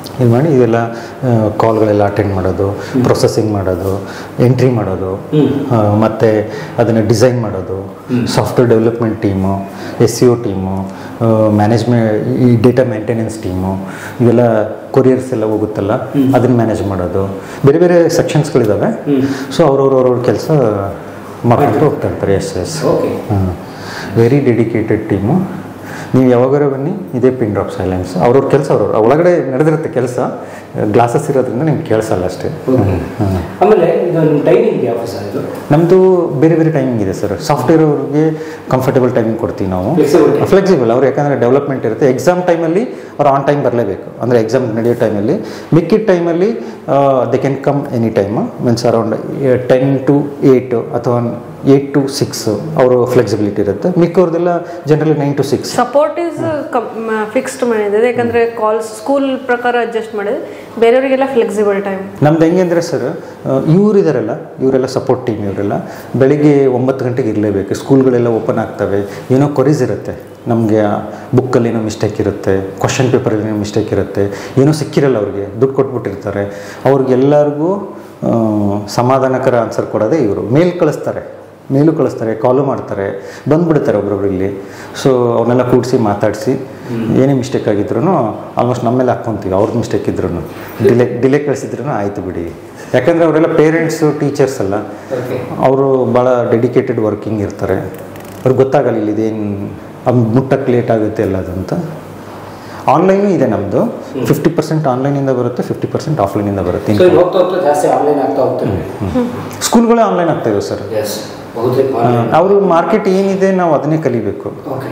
Speaker 1: ಇದು ಮಾಡಿ ಇದೆಲ್ಲ ಕಾಲ್ಗಳೆಲ್ಲ ಅಟೆಂಡ್ ಮಾಡೋದು, ಪ್ರೊಸೆಸಿಂಗ್ ಮಾಡೋದು, ಎಂಟ್ರಿ ಮಾಡೋದು, ಮತ್ತು ಅದನ್ನು ಡಿಸೈನ್ ಮಾಡೋದು, software development team, S C O team, management, ಈ ಡೇಟಾ ಮೇಂಟೆನೆನ್ಸ್ ಟೀಮು, ಇವೆಲ್ಲ ಕೊರಿಯರ್ಸ್ ಎಲ್ಲ ಹೋಗುತ್ತಲ್ಲ ಅದನ್ನು ಮ್ಯಾನೇಜ್ ಮಾಡೋದು, ಬೇರೆ ಬೇರೆ ಸೆಕ್ಷನ್ಸ್ಗಳಿದ್ದಾವೆ. ಸೊ ಅವ್ರವ್ರ ಅವ್ರವ್ರ ಕೆಲಸ ಮಾಡ್ಕೊಂಡು ಹೋಗ್ತಾ ಇರ್ತಾರೆ. ಎಸ್ ಎಸ್ ಹಾಂ, ವೆರಿ ಡೆಡಿಕೇಟೆಡ್ ಟೀಮು. ನೀವು ಯಾವಾಗಾರ ಬನ್ನಿ, ಇದೇ ಪಿನ್ ಡ್ರಾಪ್ ಸೈಲೆನ್ಸ್. ಅವ್ರವ್ರ ಕೆಲಸ ಅವ್ರವ್ರು ಒಳಗಡೆ ನಡೆದಿರುತ್ತೆ ಕೆಲಸ, ಗ್ಲಾಸಸ್ ಇರೋದ್ರಿಂದ ನಿಮ್ಗೆ ಕೇಳಿಸಲ್ಲ ಅಷ್ಟೇ.
Speaker 3: ಆಮೇಲೆ ಇದು ನಿಮ್ಮ ಟೈಮಿಂಗ್ ಆಫೀಸ್ ಇದು
Speaker 1: ನಮ್ಮದು ಬೇರೆ ಬೇರೆ ಟೈಮಿಂಗ್ ಇದೆ ಸರ್. ಸಾಫ್ಟ್ವೇರ್ ಅವ್ರಿಗೆ ಕಂಫರ್ಟೇಬಲ್ ಟೈಮಿಂಗ್ ಕೊಡ್ತೀವಿ ನಾವು, ಫ್ಲೆಕ್ಸಿಬಲ್. ಅವ್ರು ಯಾಕಂದರೆ ಡೆವಲಪ್ಮೆಂಟ್ ಇರುತ್ತೆ. ಎಕ್ಸಾಮ್ ಟೈಮಲ್ಲಿ ಅವ್ರು ಆನ್ ಟೈಮ್ ಬರಲೇಬೇಕು, ಅಂದರೆ ಎಕ್ಸಾಮ್ ನಡೆಯೋ ಟೈಮಲ್ಲಿ. ಮಿಕ್ಕಿದ ಟೈಮಲ್ಲಿ they can come any time, means around ten to eight ಅಥವಾ ಏಯ್ಟ್ ಟು ಸಿಕ್ಸ್ ಅವರು ಫ್ಲೆಕ್ಸಿಬಿಲಿಟಿ ಇರುತ್ತೆ. ಮಿಕ್ಕವ್ರದೆಲ್ಲ generally nine to six.
Speaker 2: Support is fixed ಮಾಡಿದೆ, ಯಾಕಂದರೆ ಕಾಲ್ಸ್ ಸ್ಕೂಲ್ ಪ್ರಕಾರ ಅಡ್ಜಸ್ಟ್ ಮಾಡಿದೆ. ಬೇರೆಯವರಿಗೆಲ್ಲ ಫ್ಲೆಕ್ಸಿಬಲ್ ಟೈಮ್.
Speaker 1: ನಮ್ದು ಹೆಂಗೆ ಅಂದರೆ ಸರ್, ಇವ್ರು ಇದ್ದಾರಲ್ಲ, ಇವರೆಲ್ಲ ಸಪೋರ್ಟ್ ಟೀಮ್, ಇವರೆಲ್ಲ ಬೆಳಿಗ್ಗೆ ಒಂಬತ್ತು ಗಂಟೆಗೆ ಇರಲೇಬೇಕು. ಸ್ಕೂಲ್ಗಳೆಲ್ಲ ಓಪನ್ ಆಗ್ತವೆ, ಏನೋ ಕೊರೀಸ್ ಇರುತ್ತೆ ನಮಗೆ, ಬುಕ್ಕಲ್ಲಿ ಏನೋ ಮಿಸ್ಟೇಕ್ ಇರುತ್ತೆ, ಕ್ವಶನ್ ಪೇಪರಲ್ಲಿ ಏನೋ ಮಿಸ್ಟೇಕ್ ಇರುತ್ತೆ, ಏನೋ ಸಿಕ್ಕಿರಲ್ಲ ಅವ್ರಿಗೆ, ದುಡ್ಡು ಕೊಟ್ಬಿಟ್ಟಿರ್ತಾರೆ. ಅವ್ರಿಗೆಲ್ಲರಿಗೂ ಸಮಾಧಾನಕರ ಆನ್ಸರ್ ಕೊಡೋದೇ ಇವರು. ಮೇಲ್ ಕಳಿಸ್ತಾರೆ, ಮೇಲೂ ಕಳಿಸ್ತಾರೆ, ಕಾಲು ಮಾಡ್ತಾರೆ, ಬಂದುಬಿಡ್ತಾರೆ ಒಬ್ರೊಬ್ರು ಇಲ್ಲಿ. ಸೊ ಅವನ್ನೆಲ್ಲ ಕೂಡಿಸಿ ಮಾತಾಡಿಸಿ ಏನೇ ಮಿಸ್ಟೇಕ್ ಆಗಿದ್ರು ಆಲ್ಮೋಸ್ಟ್ ನಮ್ಮೇಲೆ ಹಾಕ್ಕೊತೀವಿ. ಅವ್ರದ್ದು ಮಿಸ್ಟೇಕ್ ಇದ್ರೂ ಡಿಲೇ ಡಿಲೇ ಕಳಿಸಿದ್ರು ಆಯಿತು ಬಿಡಿ. ಯಾಕಂದರೆ ಅವರೆಲ್ಲ ಪೇರೆಂಟ್ಸು, ಟೀಚರ್ಸ್ ಅಲ್ಲ, ಅವರು ಭಾಳ ಡೆಡಿಕೇಟೆಡ್ ವರ್ಕಿಂಗ್ ಇರ್ತಾರೆ. ಅವ್ರಿಗೆ ಗೊತ್ತಾಗಲ್ಲ ಇಲ್ಲಿ ಇದೇನು ಅದು ಮುಟ್ಟಕ್ಕೆ ಲೇಟ್ ಆಗುತ್ತೆ ಎಲ್ಲದಂತ. ಆನ್ಲೈನು ಇದೆ ನಮ್ಮದು. ಫಿಫ್ಟಿ ಪರ್ಸೆಂಟ್ ಆನ್ಲೈನಿಂದ ಬರುತ್ತೆ, ಫಿಫ್ಟಿ ಪರ್ಸೆಂಟ್ ಆಫ್ಲೈನಿಂದ ಬರುತ್ತೆ. ಸ್ಕೂಲ್ಗಳೇ ಆನ್ಲೈನ್ ಆಗ್ತಾ ಇವೆ ಸರ್. ಅವರು ಮಾರ್ಕೆಟ್ ಏನಿದೆ ನಾವು ಅದನ್ನೇ ಕಲಿಬೇಕು.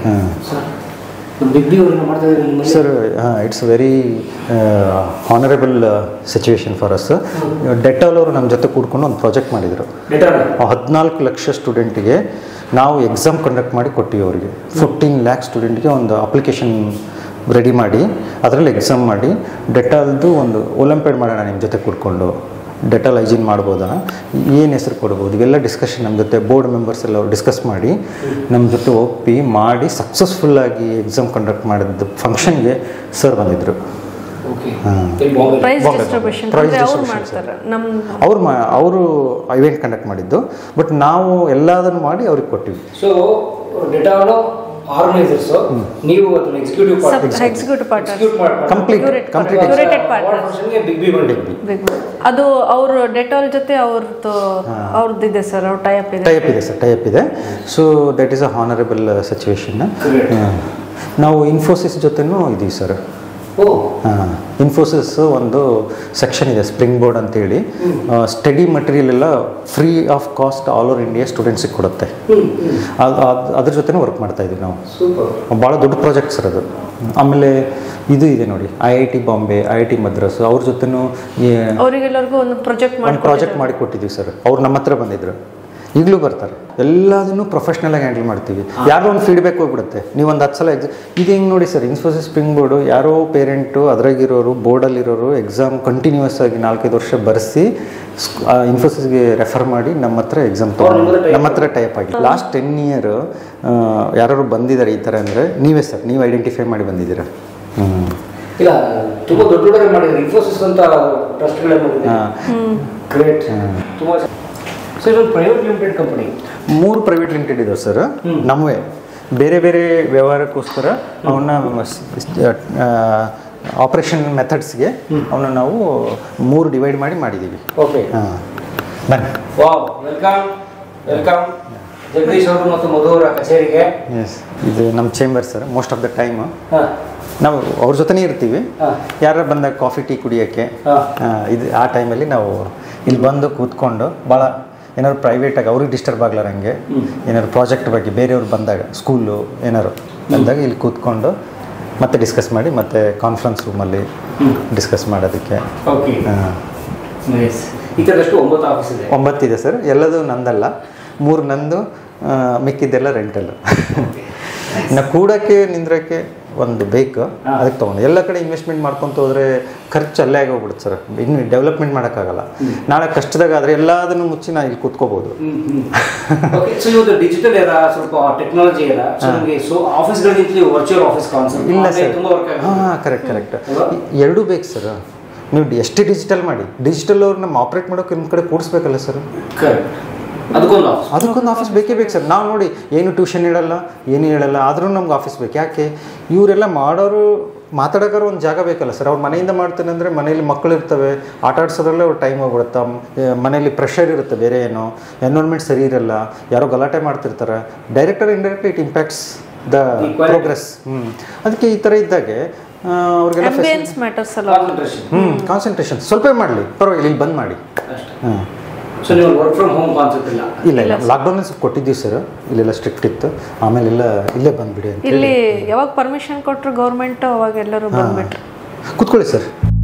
Speaker 1: Sir it's very honourable situation for us. Dettol ಅವರು ನಮ್ಮ ಜೊತೆ ಕೂಡ್ಕೊಂಡು ಒಂದು ಪ್ರಾಜೆಕ್ಟ್ ಮಾಡಿದರು. ಹದಿನಾಲ್ಕು ಲಕ್ಷ ಸ್ಟೂಡೆಂಟಿಗೆ ನಾವು ಎಕ್ಸಾಮ್ ಕಂಡಕ್ಟ್ ಮಾಡಿ ಕೊಟ್ಟಿವಿ. ಅವರಿಗೆ ಫೋರ್ಟೀನ್ ಲ್ಯಾಕ್ ಸ್ಟೂಡೆಂಟ್ಗೆ ಒಂದು ಅಪ್ಲಿಕೇಶನ್ ರೆಡಿ ಮಾಡಿ ಅದರಲ್ಲಿ ಎಕ್ಸಾಮ್ ಮಾಡಿ ಡೆಟಾಲ್ದು ಒಂದು ಒಲಿಂಪಿಯಾಡ್ ಮಾಡೋಣ ನಿಮ್ಮ ಜೊತೆ ಕೂಡ್ಕೊಂಡು. ಡೆಟಾಲ್ ಹೈಜೀನ್ ಮಾಡ್ಬೋದಾ, ಏನು ಹೆಸರು ಕೊಡ್ಬೋದು, ಇವೆಲ್ಲ ಡಿಸ್ಕಷನ್ ನಮ್ಮ ಜೊತೆ ಬೋರ್ಡ್ ಮೆಂಬರ್ಸ್ ಎಲ್ಲ ಡಿಸ್ಕಸ್ ಮಾಡಿ ನಮ್ಮ ಜೊತೆ ಒಪ್ಪಿ ಮಾಡಿ ಸಕ್ಸಸ್ಫುಲ್ಲಾಗಿ ಎಕ್ಸಾಮ್ ಕಂಡಕ್ಟ್ ಮಾಡಿದ ಫಂಕ್ಷನ್ಗೆ ಸರ್ ಬಂದಿದ್ದರು. ಅವ್ರು ಮಾ ಅವರು ಇವೆಂಟ್ ಕಂಡಕ್ಟ್ ಮಾಡಿದ್ದು, ಬಟ್ ನಾವು ಎಲ್ಲದನ್ನು ಮಾಡಿ ಅವ್ರಿಗೆ ಕೊಟ್ಟಿವಿ.
Speaker 3: ಸೊ ಡೆಟಾಲ್ ಆರ್ಗನೈಸರ್ಸ್, ನೀವು ಅದನ್ನ executive part,
Speaker 2: executive part,
Speaker 1: complete complete
Speaker 2: curated part.
Speaker 3: Big B
Speaker 2: big ಅದು ಅವರು ಡೆಟಾಲ್ ಜೊತೆ ಅವ್ರದ್ದು ಅವ್ರದ್ದು ಇದೆ ಸರ್, ಅವ್ರ ಟೈಪ್ ಇದೆ
Speaker 1: ಟೈಪ್ ಇದೆ ಸರ್ ಟೈಪ್ ಇದೆ. So that is a honourable situation. ನಾವು ಇನ್ಫೋಸಿಸ್ ಜೊತೆನೂ ಇದೀವಿ ಸರ್. ಹಾಂ, ಇನ್ಫೋಸಿಸ್ ಒಂದು ಸೆಕ್ಷನ್ ಇದೆ, ಸ್ಪ್ರಿಂಗ್ ಬೋರ್ಡ್ ಅಂತೇಳಿ. ಸ್ಟಡಿ ಮಟೀರಿಯಲ್ ಎಲ್ಲ free of cost all over India ಸ್ಟೂಡೆಂಟ್ಸಿಗೆ ಕೊಡುತ್ತೆ. ಅದು ಅದ್ರ ಜೊತೆನೂ ವರ್ಕ್ ಮಾಡ್ತಾ ಇದ್ದೀವಿ ನಾವು. ಭಾಳ ದೊಡ್ಡ ಪ್ರಾಜೆಕ್ಟ್ ಸರ್ ಅದು. ಆಮೇಲೆ ಇದು ಇದೆ ನೋಡಿ, I I T Bombay, I I T Madras, ಅವ್ರ ಜೊತೆನೂ
Speaker 2: ಅವರಿಗೆಲ್ಲರಿಗೂ ಒಂದು ಪ್ರಾಜೆಕ್ಟ್
Speaker 1: ಒಂದು ಪ್ರಾಜೆಕ್ಟ್ ಮಾಡಿ ಕೊಟ್ಟಿದ್ದೀವಿ ಸರ್. ಅವ್ರು ನಮ್ಮ ಹತ್ರ ಬಂದಿದ್ರು, ಈಗಲೂ ಬರ್ತಾರೆ. ಎಲ್ಲದನ್ನು ಪ್ರೊಫೆಷ್ನಲಾಗಿ ಹ್ಯಾಂಡಲ್ ಮಾಡ್ತೀವಿ. ಯಾರೋ ಒಂದು ಫೀಡ್ಬ್ಯಾಕ್ ಹೋಗ್ಬಿಡುತ್ತೆ, ನೀವು ಒಂದು ಹತ್ತು ಸಲ ಎಕ್ಸಾಮ್ ಇದು ಹೆಂಗೆ ನೋಡಿ ಸರ್, ಇನ್ಫೋಸಿಸ್ ಸ್ಪ್ರಿಂಗ್ ಬೋರ್ಡು ಯಾರೋ ಪೇರೆಂಟು ಅದ್ರಾಗಿರೋರು ಬೋರ್ಡಲ್ಲಿರೋರು ಎಕ್ಸಾಮ್ ಕಂಟಿನ್ಯೂಸ್ ಆಗಿ ನಾಲ್ಕೈದು ವರ್ಷ ಬರೆಸಿ ಇನ್ಫೋಸಿಸ್ಗೆ ರೆಫರ್ ಮಾಡಿ ನಮ್ಮ ಹತ್ರ ಎಕ್ಸಾಮ್ ತೊಗೊಂಡು ನಮ್ಮ ಹತ್ರ ಟೈಪ್ ಆಗಿ ಲಾಸ್ಟ್ ಟೆನ್ ಇಯರ್ ಯಾರು ಬಂದಿದ್ದಾರೆ ಈ ಥರ ಅಂದರೆ ನೀವೇ ಸರ್, ನೀವು ಐಡೆಂಟಿಫೈ ಮಾಡಿ ಬಂದಿದ್ದೀರಾ. ಹ್ಞೂ
Speaker 3: ಇಲ್ಲ, ತುಂಬ ದೊಡ್ಡ ದೊಡ್ಡ ಮಾಡಿದ್ರು ಇನ್ಫೋಸಿಸ್ ಅಂತ ಟ್ರಸ್ಟ್ಗಳೇ ಮಾಡಿದ್ರು. ಗ್ರೇಟ್. ತುಂಬ ಸರ್, ಒಂದು ಪ್ರೈವೇಟ್ ಲಿಮಿಟೆಡ್ ಕಂಪನಿ,
Speaker 1: ಮೂರು ಪ್ರೈವೇಟ್ ಲಿಮಿಟೆಡ್ ಇದಾವೆ ಸರ್ ನಮ್ಮವೇ. ಬೇರೆ ಬೇರೆ ವ್ಯವಹಾರಕ್ಕೋಸ್ಕರ ಅವನ್ನ ಆಪರೇಷನ್ ಮೆಥಡ್ಸ್ಗೆ ಅವನ್ನ ನಾವು ಮೂರು ಡಿವೈಡ್ ಮಾಡಿ ಮಾಡಿದ್ದೀವಿ.
Speaker 3: ಓಕೆ,
Speaker 1: ಹಾಂ, ಬನ್ನಿ.
Speaker 3: ವಾವ್, ವೆಲ್ಕಮ್ ವೆಲ್ಕಮ್ ಜಗದೀಶ್ ಅವರು ಮತ್ತು ಮಧು ಅವರ ಕಚೇರಿಗೆ.
Speaker 1: ಎಸ್, ಇದು ನಮ್ಮ chamber sir. Most of the time ನಾವು ಅವ್ರ ಜೊತೆನೇ ಇರ್ತೀವಿ. ಯಾರು ಬಂದಾಗ ಕಾಫಿ ಟೀ ಕುಡಿಯೋಕ್ಕೆ ಇದು ಆ ಟೈಮಲ್ಲಿ ನಾವು ಇಲ್ಲಿ ಬಂದು ಕೂತ್ಕೊಂಡು ಭಾಳ ಏನಾದ್ರು ಪ್ರೈವೇಟಾಗಿ ಅವ್ರಿಗೆ ಡಿಸ್ಟರ್ಬ್ ಆಗ್ಲಾರಂಗೆ ಏನಾದ್ರು ಪ್ರಾಜೆಕ್ಟ್ ಬಗ್ಗೆ ಬೇರೆಯವ್ರು ಬಂದಾಗ ಸ್ಕೂಲು ಏನಾದ್ರು ಬಂದಾಗ ಇಲ್ಲಿ ಕೂತ್ಕೊಂಡು ಮತ್ತೆ ಡಿಸ್ಕಸ್ ಮಾಡಿ ಮತ್ತೆ ಕಾನ್ಫರೆನ್ಸ್ ರೂಮಲ್ಲಿ ಡಿಸ್ಕಸ್ ಮಾಡೋದಕ್ಕೆ. ಒಂಬತ್ತಿದೆ ಸರ್. ಎಲ್ಲದು ನಂದಲ್ಲ, ಮೂರು ನಂದು, ಮಿಕ್ಕಿದ್ದೆಲ್ಲ ರೆಂಟಲ್ಲು. ನಾವು ಕೂಡೋಕ್ಕೆ ನಿಂದ್ರೋಕ್ಕೆ ಒಂದು ಬೇಕು, ಅದಕ್ಕೆ ತೊಗೊಂಡು ಎಲ್ಲ ಕಡೆ ಇನ್ವೆಸ್ಟ್ಮೆಂಟ್ ಮಾಡ್ಕೊಂತ ಹೋದರೆ ಖರ್ಚು ಅಲ್ಲೇ ಆಗೋಗ್ಬಿಡುತ್ತೆ ಸರ್. ಇನ್ನು ಡೆವಲಪ್ಮೆಂಟ್ ಮಾಡೋಕ್ಕಾಗಲ್ಲ. ನಾಳೆ ಕಷ್ಟದಾಗ ಆದರೆ ಎಲ್ಲದನ್ನು ಮುಚ್ಚಿ ನಾ ಇಲ್ಲಿ ಕೂತ್ಕೋಬೋದು.
Speaker 3: ಸೊ ಇವತ್ತು ಡಿಜಿಟಲ್ ಏರಾ, ಸ್ವಲ್ಪ ಟೆಕ್ನಾಲಜಿ ಏರಾ, ಸೊ ನಿಮಗೆ ಸೊ ಆಫೀಸ್ಗಳಿಗಿಂತಲೂ ವರ್ಚುವಲ್ ಆಫೀಸ್ ಕಾನ್ಸೆಪ್ಟ್
Speaker 1: ಇಲ್ಲ ಸರ್.
Speaker 3: ತುಂಬ ವರ್ಕ್ ಆಗುತ್ತೆ.
Speaker 1: ಹಾಂ, ಕರೆಕ್ಟ್ ಕರೆಕ್ಟ್ ಎರಡೂ ಬೇಕು ಸರ್. ನೀವು ಎಷ್ಟೇ ಡಿಜಿಟಲ್ ಮಾಡಿ, ಡಿಜಿಟಲ್ ಅವ್ರು ನಮ್ಮ ಆಪ್ರೇಟ್ ಮಾಡೋಕೆ ನಿಮ್ಮ ಕಡೆ ಕೂಡಿಸ್ಬೇಕಲ್ಲ ಸರ್.
Speaker 3: ಕರೆಕ್ಟ್, ಅದಕ್ಕೊಂದು ಆಫೀಸ್
Speaker 1: ಅದಕ್ಕೊಂದು ಆಫೀಸ್ ಬೇಕೇ ಬೇಕು ಸರ್. ನಾವು ನೋಡಿ ಏನು ಟ್ಯೂಷನ್ ಹೇಳಲ್ಲ, ಏನು ಹೇಳಲ್ಲ, ಆದ್ರೂ ನಮ್ಗೆ ಆಫೀಸ್ ಬೇಕು. ಯಾಕೆ? ಇವರೆಲ್ಲ ಮಾಡೋರು ಮಾತಾಡೋಕ್ಕಾರು ಒಂದು ಜಾಗ ಬೇಕಲ್ಲ ಸರ್. ಅವ್ರು ಮನೆಯಿಂದ ಮಾಡ್ತಾನೆ ಅಂದರೆ ಮನೇಲಿ ಮಕ್ಕಳು ಇರ್ತವೆ, ಆಟ ಆಡ್ಸೋದ್ರಲ್ಲೇ ಅವ್ರು ಟೈಮ್ ಹೋಗ್ಬಿಡುತ್ತೆ. ಮನೇಲಿ ಪ್ರೆಷರ್ ಇರುತ್ತೆ, ಬೇರೆ ಏನೋ ಎನ್ವೈರ್ಮೆಂಟ್ ಸರಿ ಇರಲ್ಲ, ಯಾರೋ ಗಲಾಟೆ ಮಾಡ್ತಿರ್ತಾರೆ. Direct or indirectly it impacts the progress. ಹ್ಞೂ ಅದಕ್ಕೆ ಈ ಥರ ಇದ್ದಾಗೆ ಅವ್ರಿಗೆಲ್ಲ ಹ್ಞೂ ಕಾನ್ಸಂಟ್ರೇಷನ್ ಸ್ವಲ್ಪ ಮಾಡಲಿ, ಪರವಾಗಿಲ್ಲ, ಇಲ್ಲಿ ಬಂದ್ ಮಾಡಿ. ಹಾಂ,
Speaker 3: ಸೊ ನೀವು ವರ್ಕ್ ಫ್ರಮ್ ಹೋಮ್ ಕಾನ್ಸೆಪ್ಟ್ ಇಲ್ಲ?
Speaker 1: ಇಲ್ಲ ಇಲ್ಲ, ಲಾಕ್ಡೌನಲ್ಲಿ ಸ್ವಲ್ಪ ಕೊಟ್ಟಿದ್ದೀವಿ ಸರ್. ಇಲ್ಲೆಲ್ಲ ಸ್ಟ್ರಿಕ್ಟ್ ಇತ್ತು, ಆಮೇಲೆಲ್ಲ ಇಲ್ಲೇ ಬಂದ್ಬಿಡಿ ಅಂತ.
Speaker 2: ಇಲ್ಲಿ ಯಾವಾಗ ಪರ್ಮಿಷನ್ ಕೊಟ್ಟರು ಗೌರ್ಮೆಂಟ್ ಅವಾಗ ಎಲ್ಲರೂ ಬಂದ್ಬಿಟ್ರು.
Speaker 1: ಕೂತ್ಕೊಳ್ಳಿ ಸರ್.